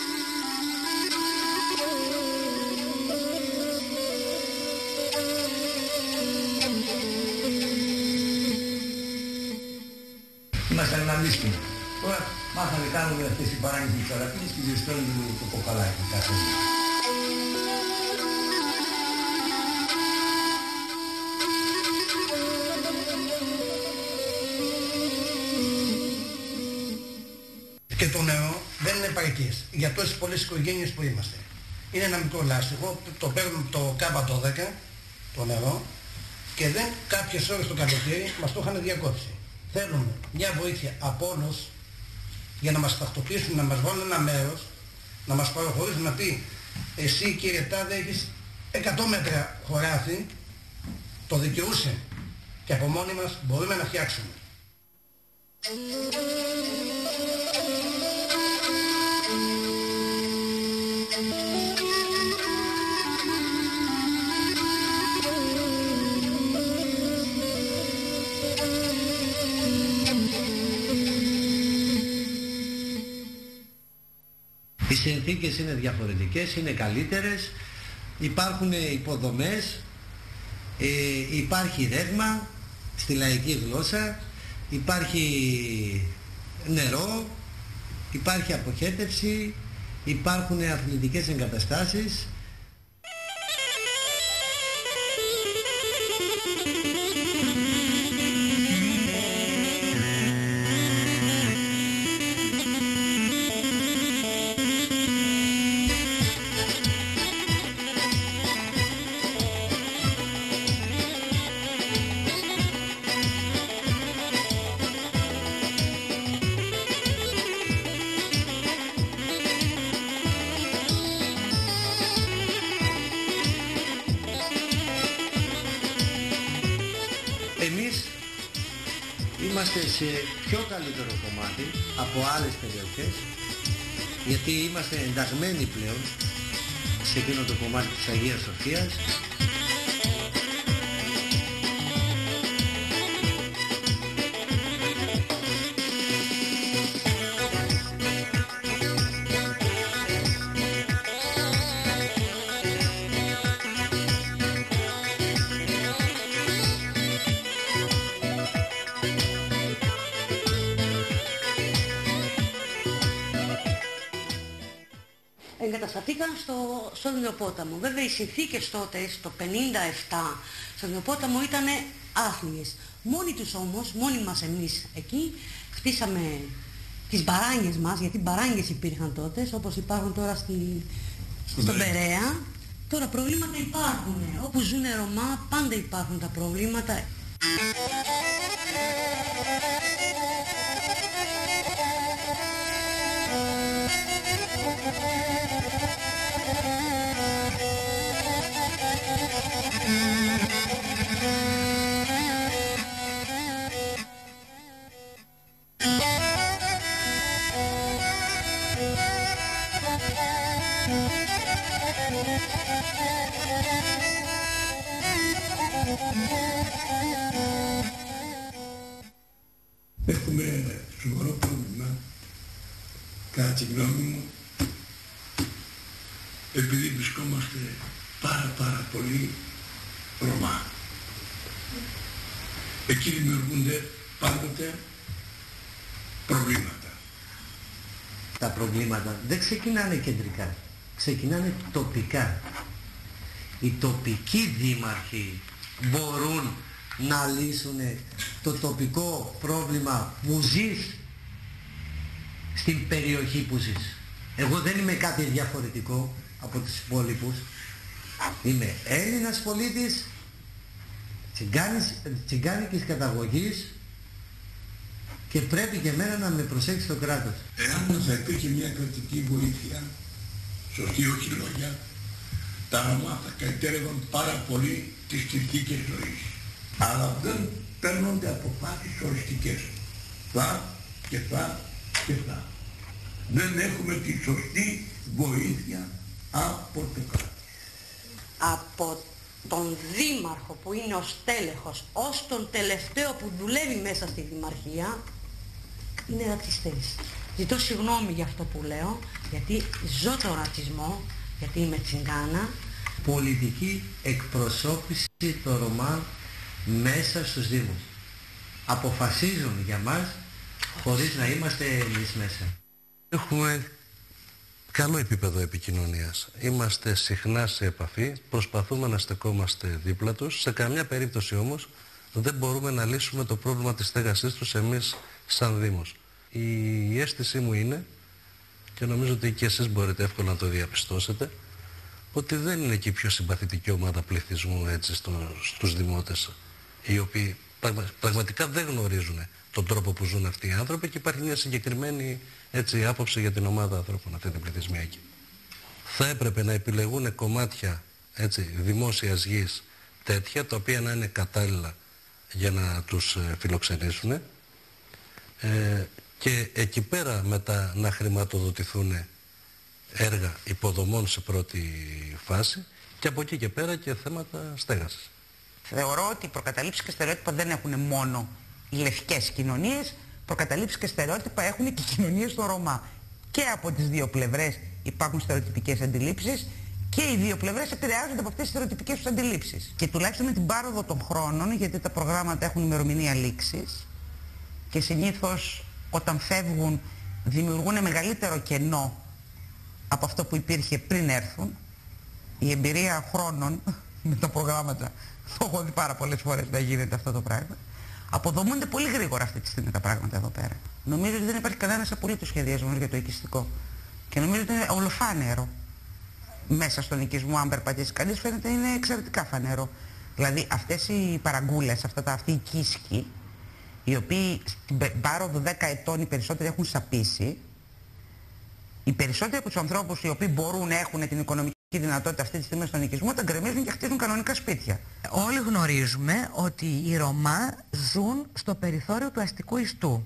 Speaker 15: Ήμασταν ένα μίσκινο. Τώρα μάθαμε κάνουμε αυτές οι παράγγες της αραπίνης και ζεστώνουμε το κοκαλάκι κάθε μέρα.
Speaker 17: Και το νερό δεν είναι επαρκής για τόσες πολλές οικογένειες που είμαστε. Είναι ένα μικρό λάστιχο, το παίρνουμε το κάμπα το δέκα, το νερό, και δεν κάποιες ώρες το καλοκαίρι μας το είχαν διακόψει. Θέλουμε μια βοήθεια από όλους για να μας τακτοποιήσουν, να μας βάλουν ένα μέρος, να μας παραχωρήσουν, να πει εσύ κύριε Τάδε έχεις εκατό μέτρα χωράφι, το δικαιούσε και από μόνοι μας μπορούμε να φτιάξουμε.
Speaker 18: Οι συνθήκες είναι διαφορετικές, είναι καλύτερες, υπάρχουν υποδομές, ε, υπάρχει ρεύμα στη λαϊκή γλώσσα, υπάρχει νερό, υπάρχει αποχέτευση, υπάρχουν αθλητικές εγκαταστάσεις. είμαστε σε πιο καλύτερο κομμάτι από άλλες περιοχές, γιατί είμαστε ενταγμένοι πλέον σε εκείνο το κομμάτι της Αγίας Σοφίας.
Speaker 19: Εγκατασταθήκαν στο, στον Νεοπόταμο. Βέβαια οι συνθήκες τότε, στο πενήντα επτά, στον Νεοπόταμο ήταν άθλιες. Μόνοι τους όμως, μόνοι μας εμείς εκεί, χτίσαμε τις μπαράνιες μας, γιατί μπαράνιες υπήρχαν τότε, όπως υπάρχουν τώρα στη, στον Περαία. Τώρα προβλήματα υπάρχουν. Όπου ζουν Ρωμά, πάντα υπάρχουν τα προβλήματα.
Speaker 15: Έχουμε σοβαρό πρόβλημα, κατά τη γνώμη μου, επειδή βρισκόμαστε πάρα πάρα πολύ Ρωμά. Εκεί δημιουργούνται πάντοτε προβλήματα.
Speaker 18: Τα προβλήματα δεν ξεκινάνε κεντρικά, ξεκινάνε τοπικά. Οι τοπικοί δήμαρχοι μπορούν να λύσουν το τοπικό πρόβλημα που ζεις στην περιοχή που ζεις. Εγώ δεν είμαι κάτι διαφορετικό από τους υπόλοιπους. Είμαι Έλληνας πολίτης, τσιγκάνικης καταγωγής και πρέπει και εμένα να με προσέξει το κράτος.
Speaker 15: Εάν θα υπήρχε μια κρατική βοήθεια, σωστή όχι λόγια, τα Ρωμά θα κατέρευαν πάρα πολύ τις συνθήκες ζωής. Αλλά δεν παίρνονται αποφάσεις οριστικές. Θα και θα και θα. Δεν έχουμε τη σωστή βοήθεια από το κράτος.
Speaker 19: Από τον δήμαρχο που είναι ο στέλεχος ως τον τελευταίο που δουλεύει μέσα στη δημαρχία είναι ρατσιστές. Ζητώ συγγνώμη για αυτό που λέω, γιατί ζω τον ρατσισμό, γιατί είμαι τσιγκάνα.
Speaker 18: Πολιτική εκπροσώπηση των Ρωμά μέσα στους Δήμους. Αποφασίζουν για μας χωρίς να είμαστε εμείς μέσα.
Speaker 14: Έχουμε καλό επίπεδο επικοινωνίας. Είμαστε συχνά σε επαφή, προσπαθούμε να στεκόμαστε δίπλα τους. Σε καμιά περίπτωση όμως δεν μπορούμε να λύσουμε το πρόβλημα της στέγασής τους εμείς σαν Δήμος. Η αίσθησή μου είναι, και νομίζω ότι και εσείς μπορείτε εύκολα να το διαπιστώσετε, ότι δεν είναι και η πιο συμπαθητική ομάδα πληθυσμού έτσι στο, στους δημότες, οι οποίοι πραγμα, πραγματικά δεν γνωρίζουν τον τρόπο που ζουν αυτοί οι άνθρωποι και υπάρχει μια συγκεκριμένη έτσι, άποψη για την ομάδα ανθρώπων, αυτή την πληθυσμιακή. Θα έπρεπε να επιλεγούν κομμάτια έτσι, δημόσιας γης τέτοια, τα οποία να είναι κατάλληλα για να τους ε, φιλοξενήσουν ε, και εκεί πέρα μετά να χρηματοδοτηθούν έργα υποδομών σε πρώτη φάση και από εκεί και πέρα και θέματα στέγασης.
Speaker 16: Θεωρώ ότι οι προκαταλήψεις και στερεότυπα δεν έχουν μόνο οι λευκές κοινωνίες, προκαταλήψεις και στερεότυπα έχουν και οι κοινωνίες των Ρωμά. Και από τις δύο πλευρές υπάρχουν στερεοτυπικές αντιλήψεις και οι δύο πλευρές επηρεάζονται από αυτές τις στερεοτυπικές τους αντιλήψεις. Και τουλάχιστον με την πάροδο των χρόνων, γιατί τα προγράμματα έχουν ημερομηνία λήξης και συνήθως όταν φεύγουν δημιουργούν μεγαλύτερο κενό από αυτό που υπήρχε πριν έρθουν. Η εμπειρία χρόνων με τα προγράμματα, το έχω δει πάρα πολλές φορές να γίνεται αυτό το πράγμα, αποδομούνται πολύ γρήγορα αυτή τη στιγμή τα πράγματα εδώ πέρα. Νομίζω ότι δεν υπάρχει κανένας απολύτως σχεδιασμός για το οικιστικό. Και νομίζω ότι είναι ολοφάνερο. Μέσα στον οικισμό, αν περπατήσει κανείς, φαίνεται είναι εξαιρετικά φανερό. Δηλαδή αυτές οι παραγκούλες, αυτά τα, αυτοί οι κίσκοι, οι οποίοι στην πάροδο δέκα ετών οι περισσότεροι έχουν σαπίσει, οι περισσότεροι από τους ανθρώπους οι οποίοι μπορούν, έχουν την οικονομική Η δυνατότητα αυτή τη στιγμή στον οικισμό τα γκρεμίζουν και χτίζουν κανονικά σπίτια. Όλοι γνωρίζουμε ότι οι Ρωμά ζουν στο περιθώριο του αστικού ιστού.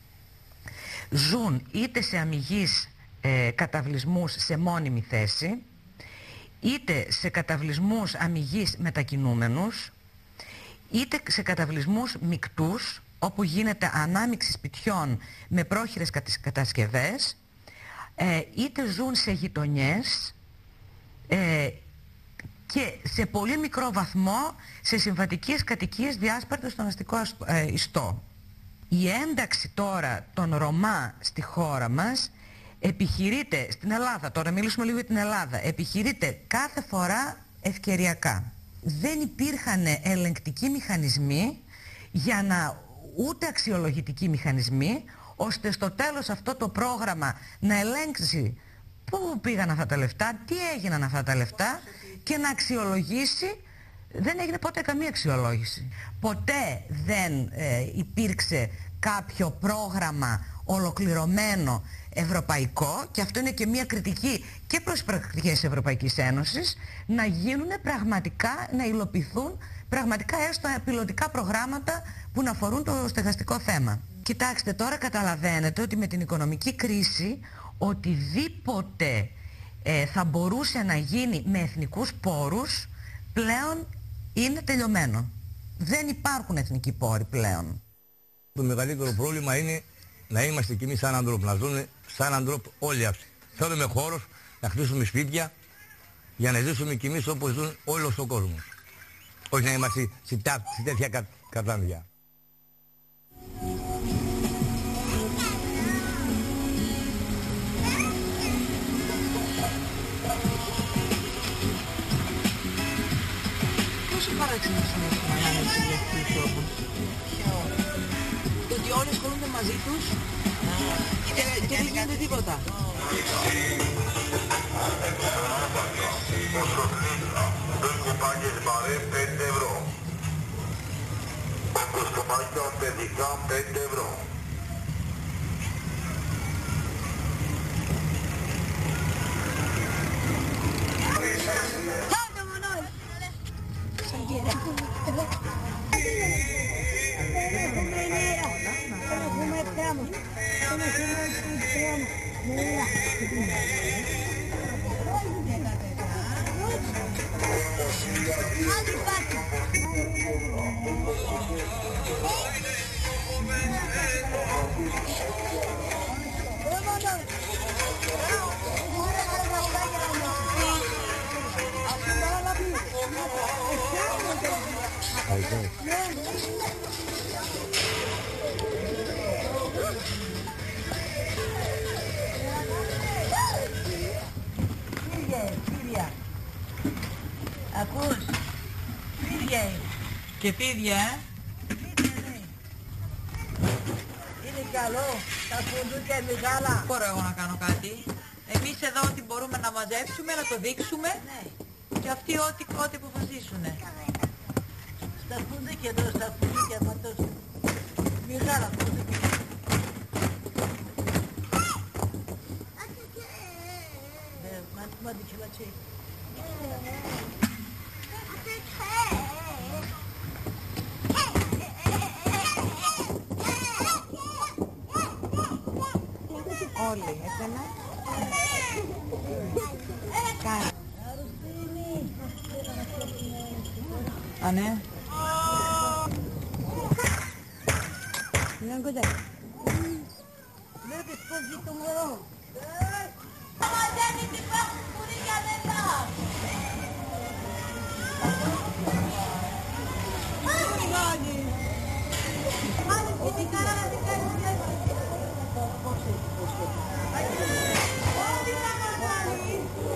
Speaker 16: Ζουν είτε σε αμυγείς ε, καταβλισμούς σε μόνιμη θέση, είτε σε καταβλισμούς αμυγείς μετακινούμενους, είτε σε καταβλισμούς μικτούς, όπου γίνεται ανάμειξη σπιτιών με πρόχειρες κατασκευές, ε, είτε ζουν σε γειτονιές ε, και σε πολύ μικρό βαθμό σε συμβατικές κατοικίες διάσπαρτες στον αστικό ε, ιστό. Η ένταξη τώρα των Ρωμά στη χώρα μας επιχειρείται στην Ελλάδα, τώρα μιλήσουμε λίγο για την Ελλάδα, επιχειρείται κάθε φορά ευκαιριακά. Δεν υπήρχαν ελεγκτικοί μηχανισμοί για να, ούτε αξιολογητικοί μηχανισμοί, ώστε στο τέλος αυτό το πρόγραμμα να ελέγξει πού πήγαν αυτά τα λεφτά, τι έγιναν αυτά τα λεφτά και να αξιολογήσει. Δεν έγινε ποτέ καμία αξιολόγηση. Ποτέ δεν ε, υπήρξε κάποιο πρόγραμμα ολοκληρωμένο ευρωπαϊκό, και αυτό είναι και μια κριτική και προς τις πρακτικές της Ευρωπαϊκής Ένωσης, να γίνουν πραγματικά, να υλοποιηθούν πραγματικά έστω πιλωτικά προγράμματα που να αφορούν το στεγαστικό θέμα. Κοιτάξτε, τώρα καταλαβαίνετε ότι με την οικονομική κρίση οτιδήποτε ε, θα μπορούσε να γίνει με εθνικούς πόρους πλέον είναι τελειωμένο. Δεν υπάρχουν εθνικοί πόροι πλέον.
Speaker 15: Το μεγαλύτερο πρόβλημα είναι να είμαστε κι εμείς σαν ανθρώποι, να ζούμε σαν ανθρώποι όλοι αυτοί. Θέλουμε χώρος να χτίσουμε σπίτια για να ζήσουμε κι εμείς όπως ζουν όλος ο κόσμος. Όχι να είμαστε σε, τά, σε τέτοια κα, κατάντια.
Speaker 16: Πόσο παράξενο είναι αυτό να είναι σε διαστήσεις τρόπους? Το ότι όλοι ασχολούνται μαζί τους και, και δεν γίνεται τίποτα.
Speaker 20: Dos κουπάκες μπαρέ πέντε ευρώ. Ο κοστομάκιον παιδικά πέντε ευρώ.
Speaker 8: Άντε Μανώλη! Σαν κύριε.
Speaker 16: Ακούς? Πίδια είναι. Και πίδια, ε? Είναι καλό. Τα φουντούκια είναι μεγάλα. Μπορώ εγώ να κάνω κάτι. Εμείς εδώ ό,τι μπορούμε να μαζέψουμε, να το δείξουμε. Ναι. Και αυτοί ό,τι, ό,τι αποφασίσουν. Στα φουντούκια εδώ, στα φουντούκια ματός. Μεγάλα φουντούκια. Μα τι κυλατσί. Όλοι, έταινα. Κάνει. Α, ναι. Είναι κοντά. Βλέπεις πώς ζει το μωρό. Μαζένει την πάχου κουρίγια μετά. Τι κάνει. Άντε και την καλά να την κάνεις και έτσι. Πώς έτσι, πώς έτσι. Ό,τι θα μας κάνει.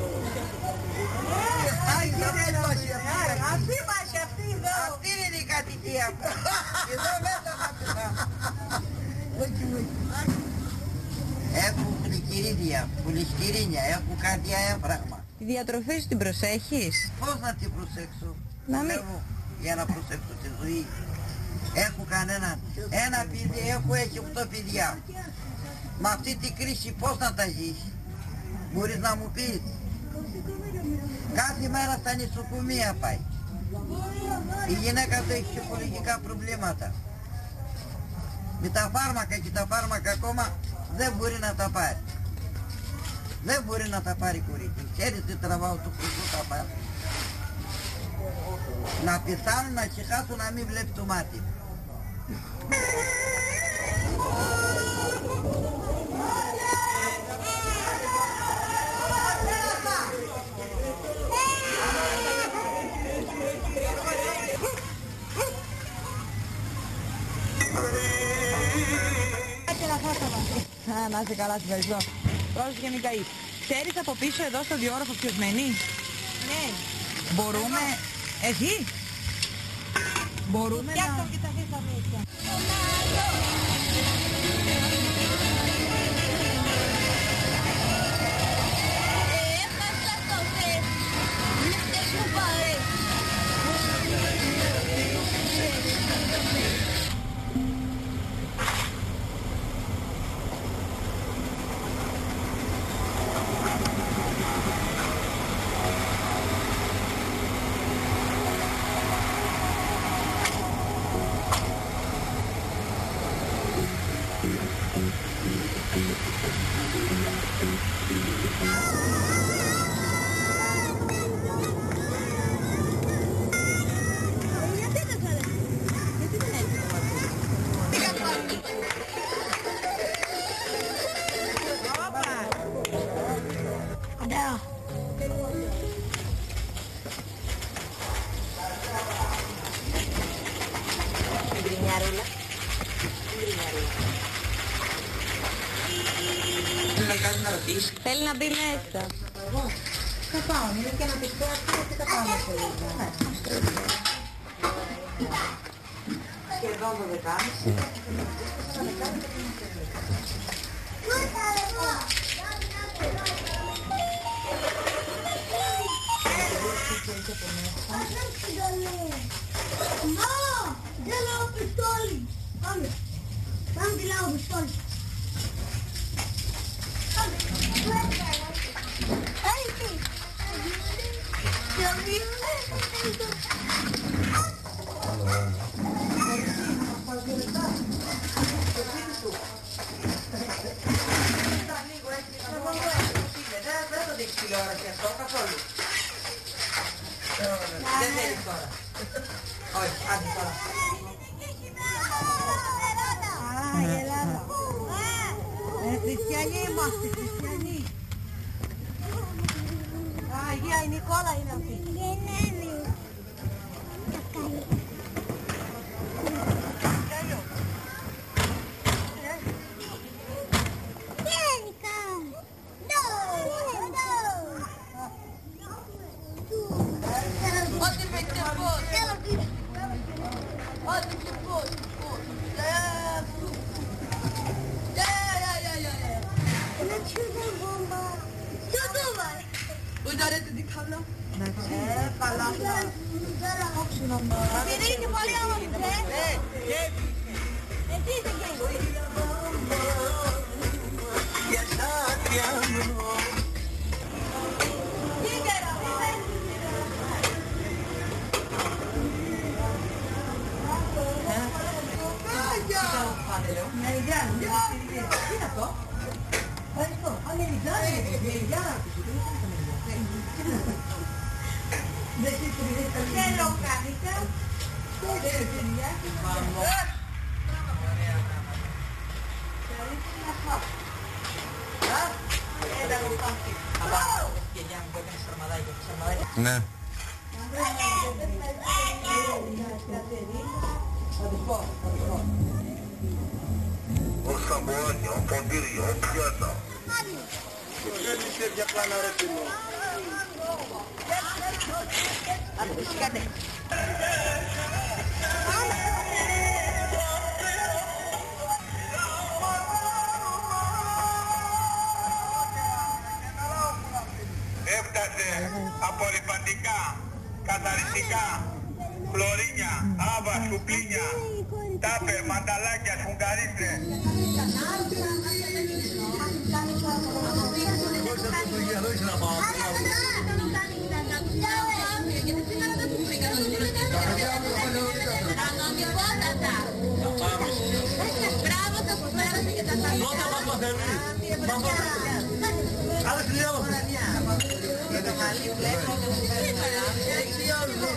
Speaker 16: Αυτή μας, αυτή εδώ. Αυτή είναι η κατοικία. Εδώ μέσα θα πεθάνω. Όχι, όχι. Έχουν πλυκυρίδια, πουλιστηρίνια, έχουν κάτι αέφραγμα.
Speaker 19: Τη διατροφή σου την προσέχεις?
Speaker 16: Πώς να την προσέξω?
Speaker 19: Να μην...
Speaker 16: Έχω, για να προσέξω τη ζωή. Έχω κανέναν. Ένα παιδί έχω, έχει οκτώ παιδιά. Με αυτή την κρίση πώς να τα ζήσει? Μπορείς να μου πεις?
Speaker 21: Κάθε μέρα στα νοσοκομεία πάει. Η γυναίκα του έχει ψυχολογικά προβλήματα. Με τα φάρμακα και τα φάρμακα ακόμα δεν μπορεί να τα πάρει. Δεν μπορεί να τα πάρει κορίτσι. Ξέρετε τραβάω το χρυσό τα πάρει. Να πεθάνουν, να ξεχάσουν, να μην βλέπει το μάτι.
Speaker 16: Α, να είσαι καλά, ευχαριστώ. Πρόσεχε μην καείς. Ξέρεις από πίσω εδώ στο διόροφο ποιος μένει?
Speaker 19: Ναι.
Speaker 16: Μπορούμε... Εσύ? Μπορούμε να...
Speaker 19: Και τα αφήσαμε έτσι. Θέλει να μπει μέσα.
Speaker 16: Θα πάω, είναι και να πει τώρα τι θα πάμε σε λίγο. Σχεδόν το δεκάμιση.
Speaker 19: Δεν λέω πιστόλι. Πάμε. Πάμε τη λέω πιστόλι.
Speaker 16: Δεν θέλεις τώρα. Όχι, άντε τώρα.
Speaker 19: Α, η Ελλάδα. Ε, χριστιανοί είμαστε, χριστιανοί. Α, Αγία η Νικόλα είναι αυτή.
Speaker 14: Ναι.
Speaker 20: Ο σαμπουάνια, ο ποντήρια, ο πιάτα.
Speaker 21: Δεν είσαι για πλάνα ρε φίλο. Άντε, σκάτε.
Speaker 20: Έφτασε απορριπαντικά, καθαριστικά, φλωρίνια, άβα, σουπλίνια, τάπερ, μανταλάκια, σφουγγαρίστρες.
Speaker 15: Άλλα χρειάζομαι. Για το μαλλί βλέπω το έξι όλους.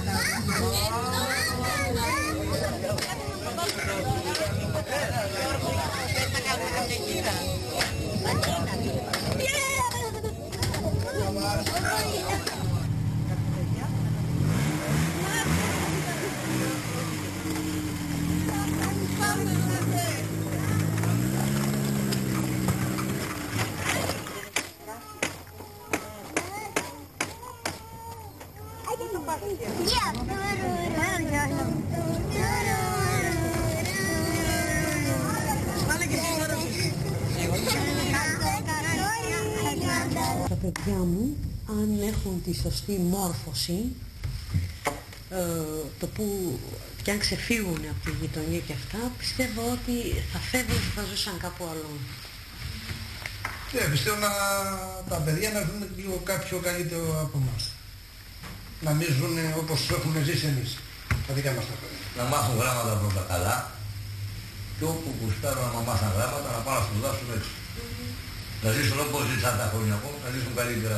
Speaker 19: Τα παιδιά μου, αν έχουν τη σωστή μόρφωση, ε, το που και αν ξεφύγουν από τη γειτονιά και αυτά, πιστεύω ότι θα φεύγουν και θα ζούσαν κάπου αλλού.
Speaker 17: Ναι, πιστεύω να τα παιδιά να ζουν λίγο κάποιο καλύτερο από εμάς. Να μην ζουν όπως έχουμε ζήσει εμείς, τα δικά μας τα χρόνια.
Speaker 15: Να μάθουν γράμματα πρώτα καλά και όπου γουστάρουν να μάθουν γράμματα να πάνε να σπουδάσουν έξω. Να ζήσουν όπως ζήσαν τα χρόνια μου, να ζήσουν καλύτερα.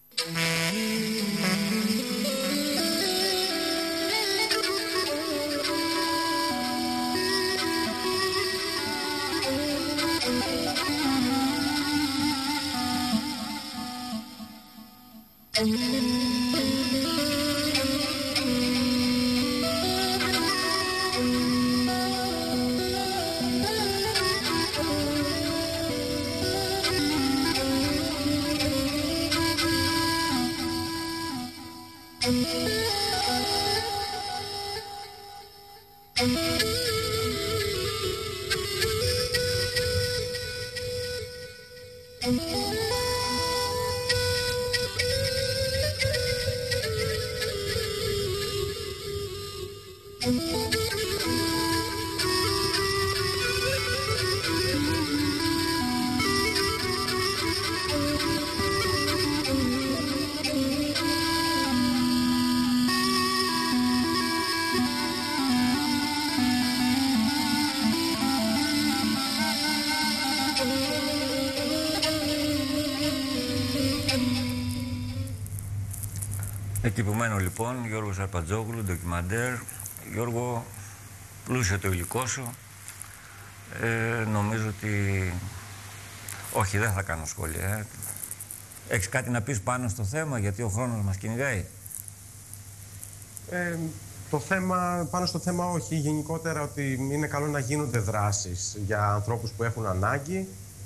Speaker 1: Εκτυπωμένο λοιπόν, Γιώργος Αρπατζόγλου, ντοκιμαντέρ. Γιώργο, πλούσιο το υλικό σου. Ε, νομίζω ότι... Όχι, δεν θα κάνω σχόλια. Ε. Έχεις κάτι να πεις πάνω στο θέμα, γιατί ο χρόνος μας κυνηγάει?
Speaker 2: Ε, το θέμα, πάνω στο θέμα όχι. Γενικότερα ότι είναι καλό να γίνονται δράσεις για ανθρώπους που έχουν ανάγκη.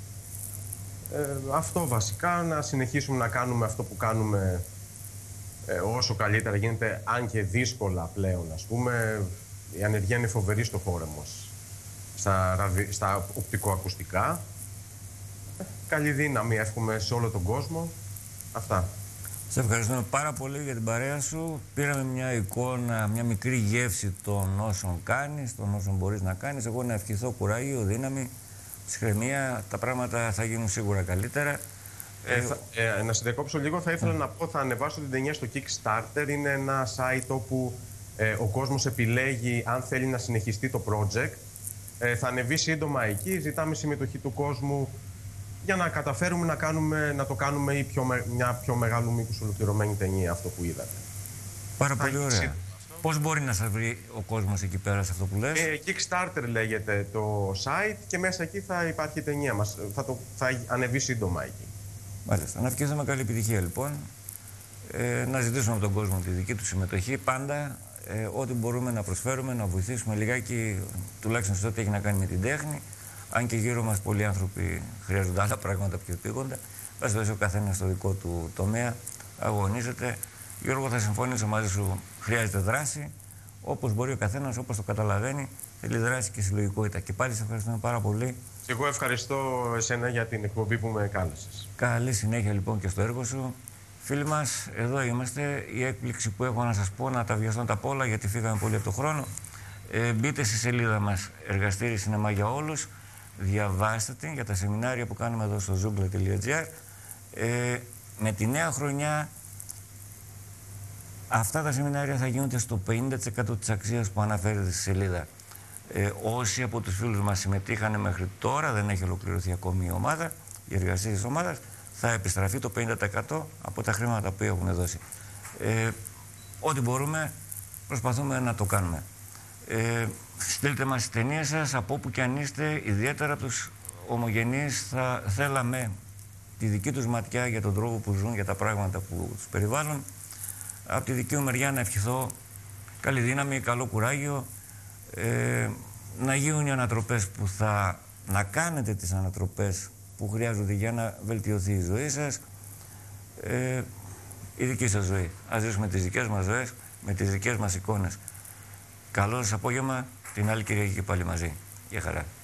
Speaker 2: Ε, αυτό βασικά, να συνεχίσουμε να κάνουμε αυτό που κάνουμε ε, όσο καλύτερα γίνεται, αν και δύσκολα πλέον, ας πούμε. Η ανεργία είναι φοβερή στο χώρο μας, στα, ραδι... στα οπτικοακουστικά. Ε, καλή δύναμη εύχομαι σε όλο τον κόσμο. Αυτά.
Speaker 1: Σε ευχαριστούμε πάρα πολύ για την παρέα σου. Πήραμε μια εικόνα, μια μικρή γεύση των όσων κάνεις, των όσων μπορείς να κάνεις. Εγώ να ευχηθώ κουράγιο, δύναμη, ψυχραιμία. Τα πράγματα θα γίνουν σίγουρα καλύτερα.
Speaker 2: Ε, θα, ε, να σε διακόψω λίγο, θα ήθελα mm. να πω, θα ανεβάσω την ταινία στο Kickstarter. Είναι ένα site όπου ε, ο κόσμος επιλέγει αν θέλει να συνεχιστεί το project. Ε, θα ανεβεί σύντομα εκεί, ζητάμε συμμετοχή του κόσμου για να καταφέρουμε να, κάνουμε, να το κάνουμε ή πιο, μια πιο μεγάλου μήκους ολοκληρωμένη ταινία, αυτό που είδατε.
Speaker 1: Πάρα πολύ ωραία. Πώς μπορεί να σας βρει ο κόσμος εκεί πέρα σε αυτό που λες?
Speaker 2: Ε, Kickstarter λέγεται το site και μέσα εκεί θα υπάρχει η ταινία μας. Θα, το, θα ανεβεί σύντομα εκεί.
Speaker 1: Μάλιστα. Να ευχηθούμε καλή επιτυχία λοιπόν. Ε, να ζητήσουμε από τον κόσμο τη δική του συμμετοχή πάντα. Ε, ό,τι μπορούμε να προσφέρουμε, να βοηθήσουμε λιγάκι, τουλάχιστον σε ό,τι έχει να κάνει με την τέχνη. Αν και γύρω μας πολλοί άνθρωποι χρειάζονται άλλα πράγματα πιο επίγοντα. Βάσει ο καθένας στο δικό του τομέα αγωνίζεται. Γιώργο, θα συμφωνήσω μαζί σου. Χρειάζεται δράση. Όπως μπορεί ο καθένας, όπως το καταλαβαίνει, θέλει δράση και συλλογικότητα. Και πάλι σε ευχαριστούμε πάρα πολύ.
Speaker 2: Και εγώ ευχαριστώ εσένα για την εκπομπή που με κάλεσες.
Speaker 1: Καλή συνέχεια λοιπόν και στο έργο σου. Φίλοι μας, εδώ είμαστε. Η έκπληξη που έχω να σας πω, να τα βιαστώ τα πολλά, γιατί φύγαμε πολύ από το χρόνο. Ε, μπείτε στη σελίδα μας Εργαστήρι Σινεμά για Όλους. Διαβάστε την για τα σεμινάρια που κάνουμε εδώ στο zoomplay τελεία gr. Ε, με τη νέα χρονιά αυτά τα σεμινάρια θα γίνονται στο πενήντα τοις εκατό της αξίας που αναφέρεται στη σελίδα. Ε, όσοι από τους φίλους μας συμμετείχαν μέχρι τώρα, δεν έχει ολοκληρωθεί ακόμη η ομάδα, η εργασία της ομάδας, θα επιστραφεί το πενήντα τοις εκατό από τα χρήματα που έχουν δώσει. Ε, ό,τι μπορούμε, προσπαθούμε να το κάνουμε. Ε, στείλτε μας τις ταινίες σας από όπου και αν είστε, ιδιαίτερα από τους ομογενείς. Θα θέλαμε τη δική τους ματιά για τον τρόπο που ζουν, για τα πράγματα που τους περιβάλλουν. Από τη δική μου μεριά να ευχηθώ καλή δύναμη, καλό κουράγιο, ε, να γίνουν οι ανατροπές που θα... να κάνετε τις ανατροπές που χρειάζονται για να βελτιωθεί η ζωή σας, ε, η δική σας ζωή. Ας ζήσουμε τις δικές μας ζωές, με τις δικές μας εικόνες. Καλό σας απόγευμα, την άλλη Κυριακή και πάλι μαζί. Γεια χαρά.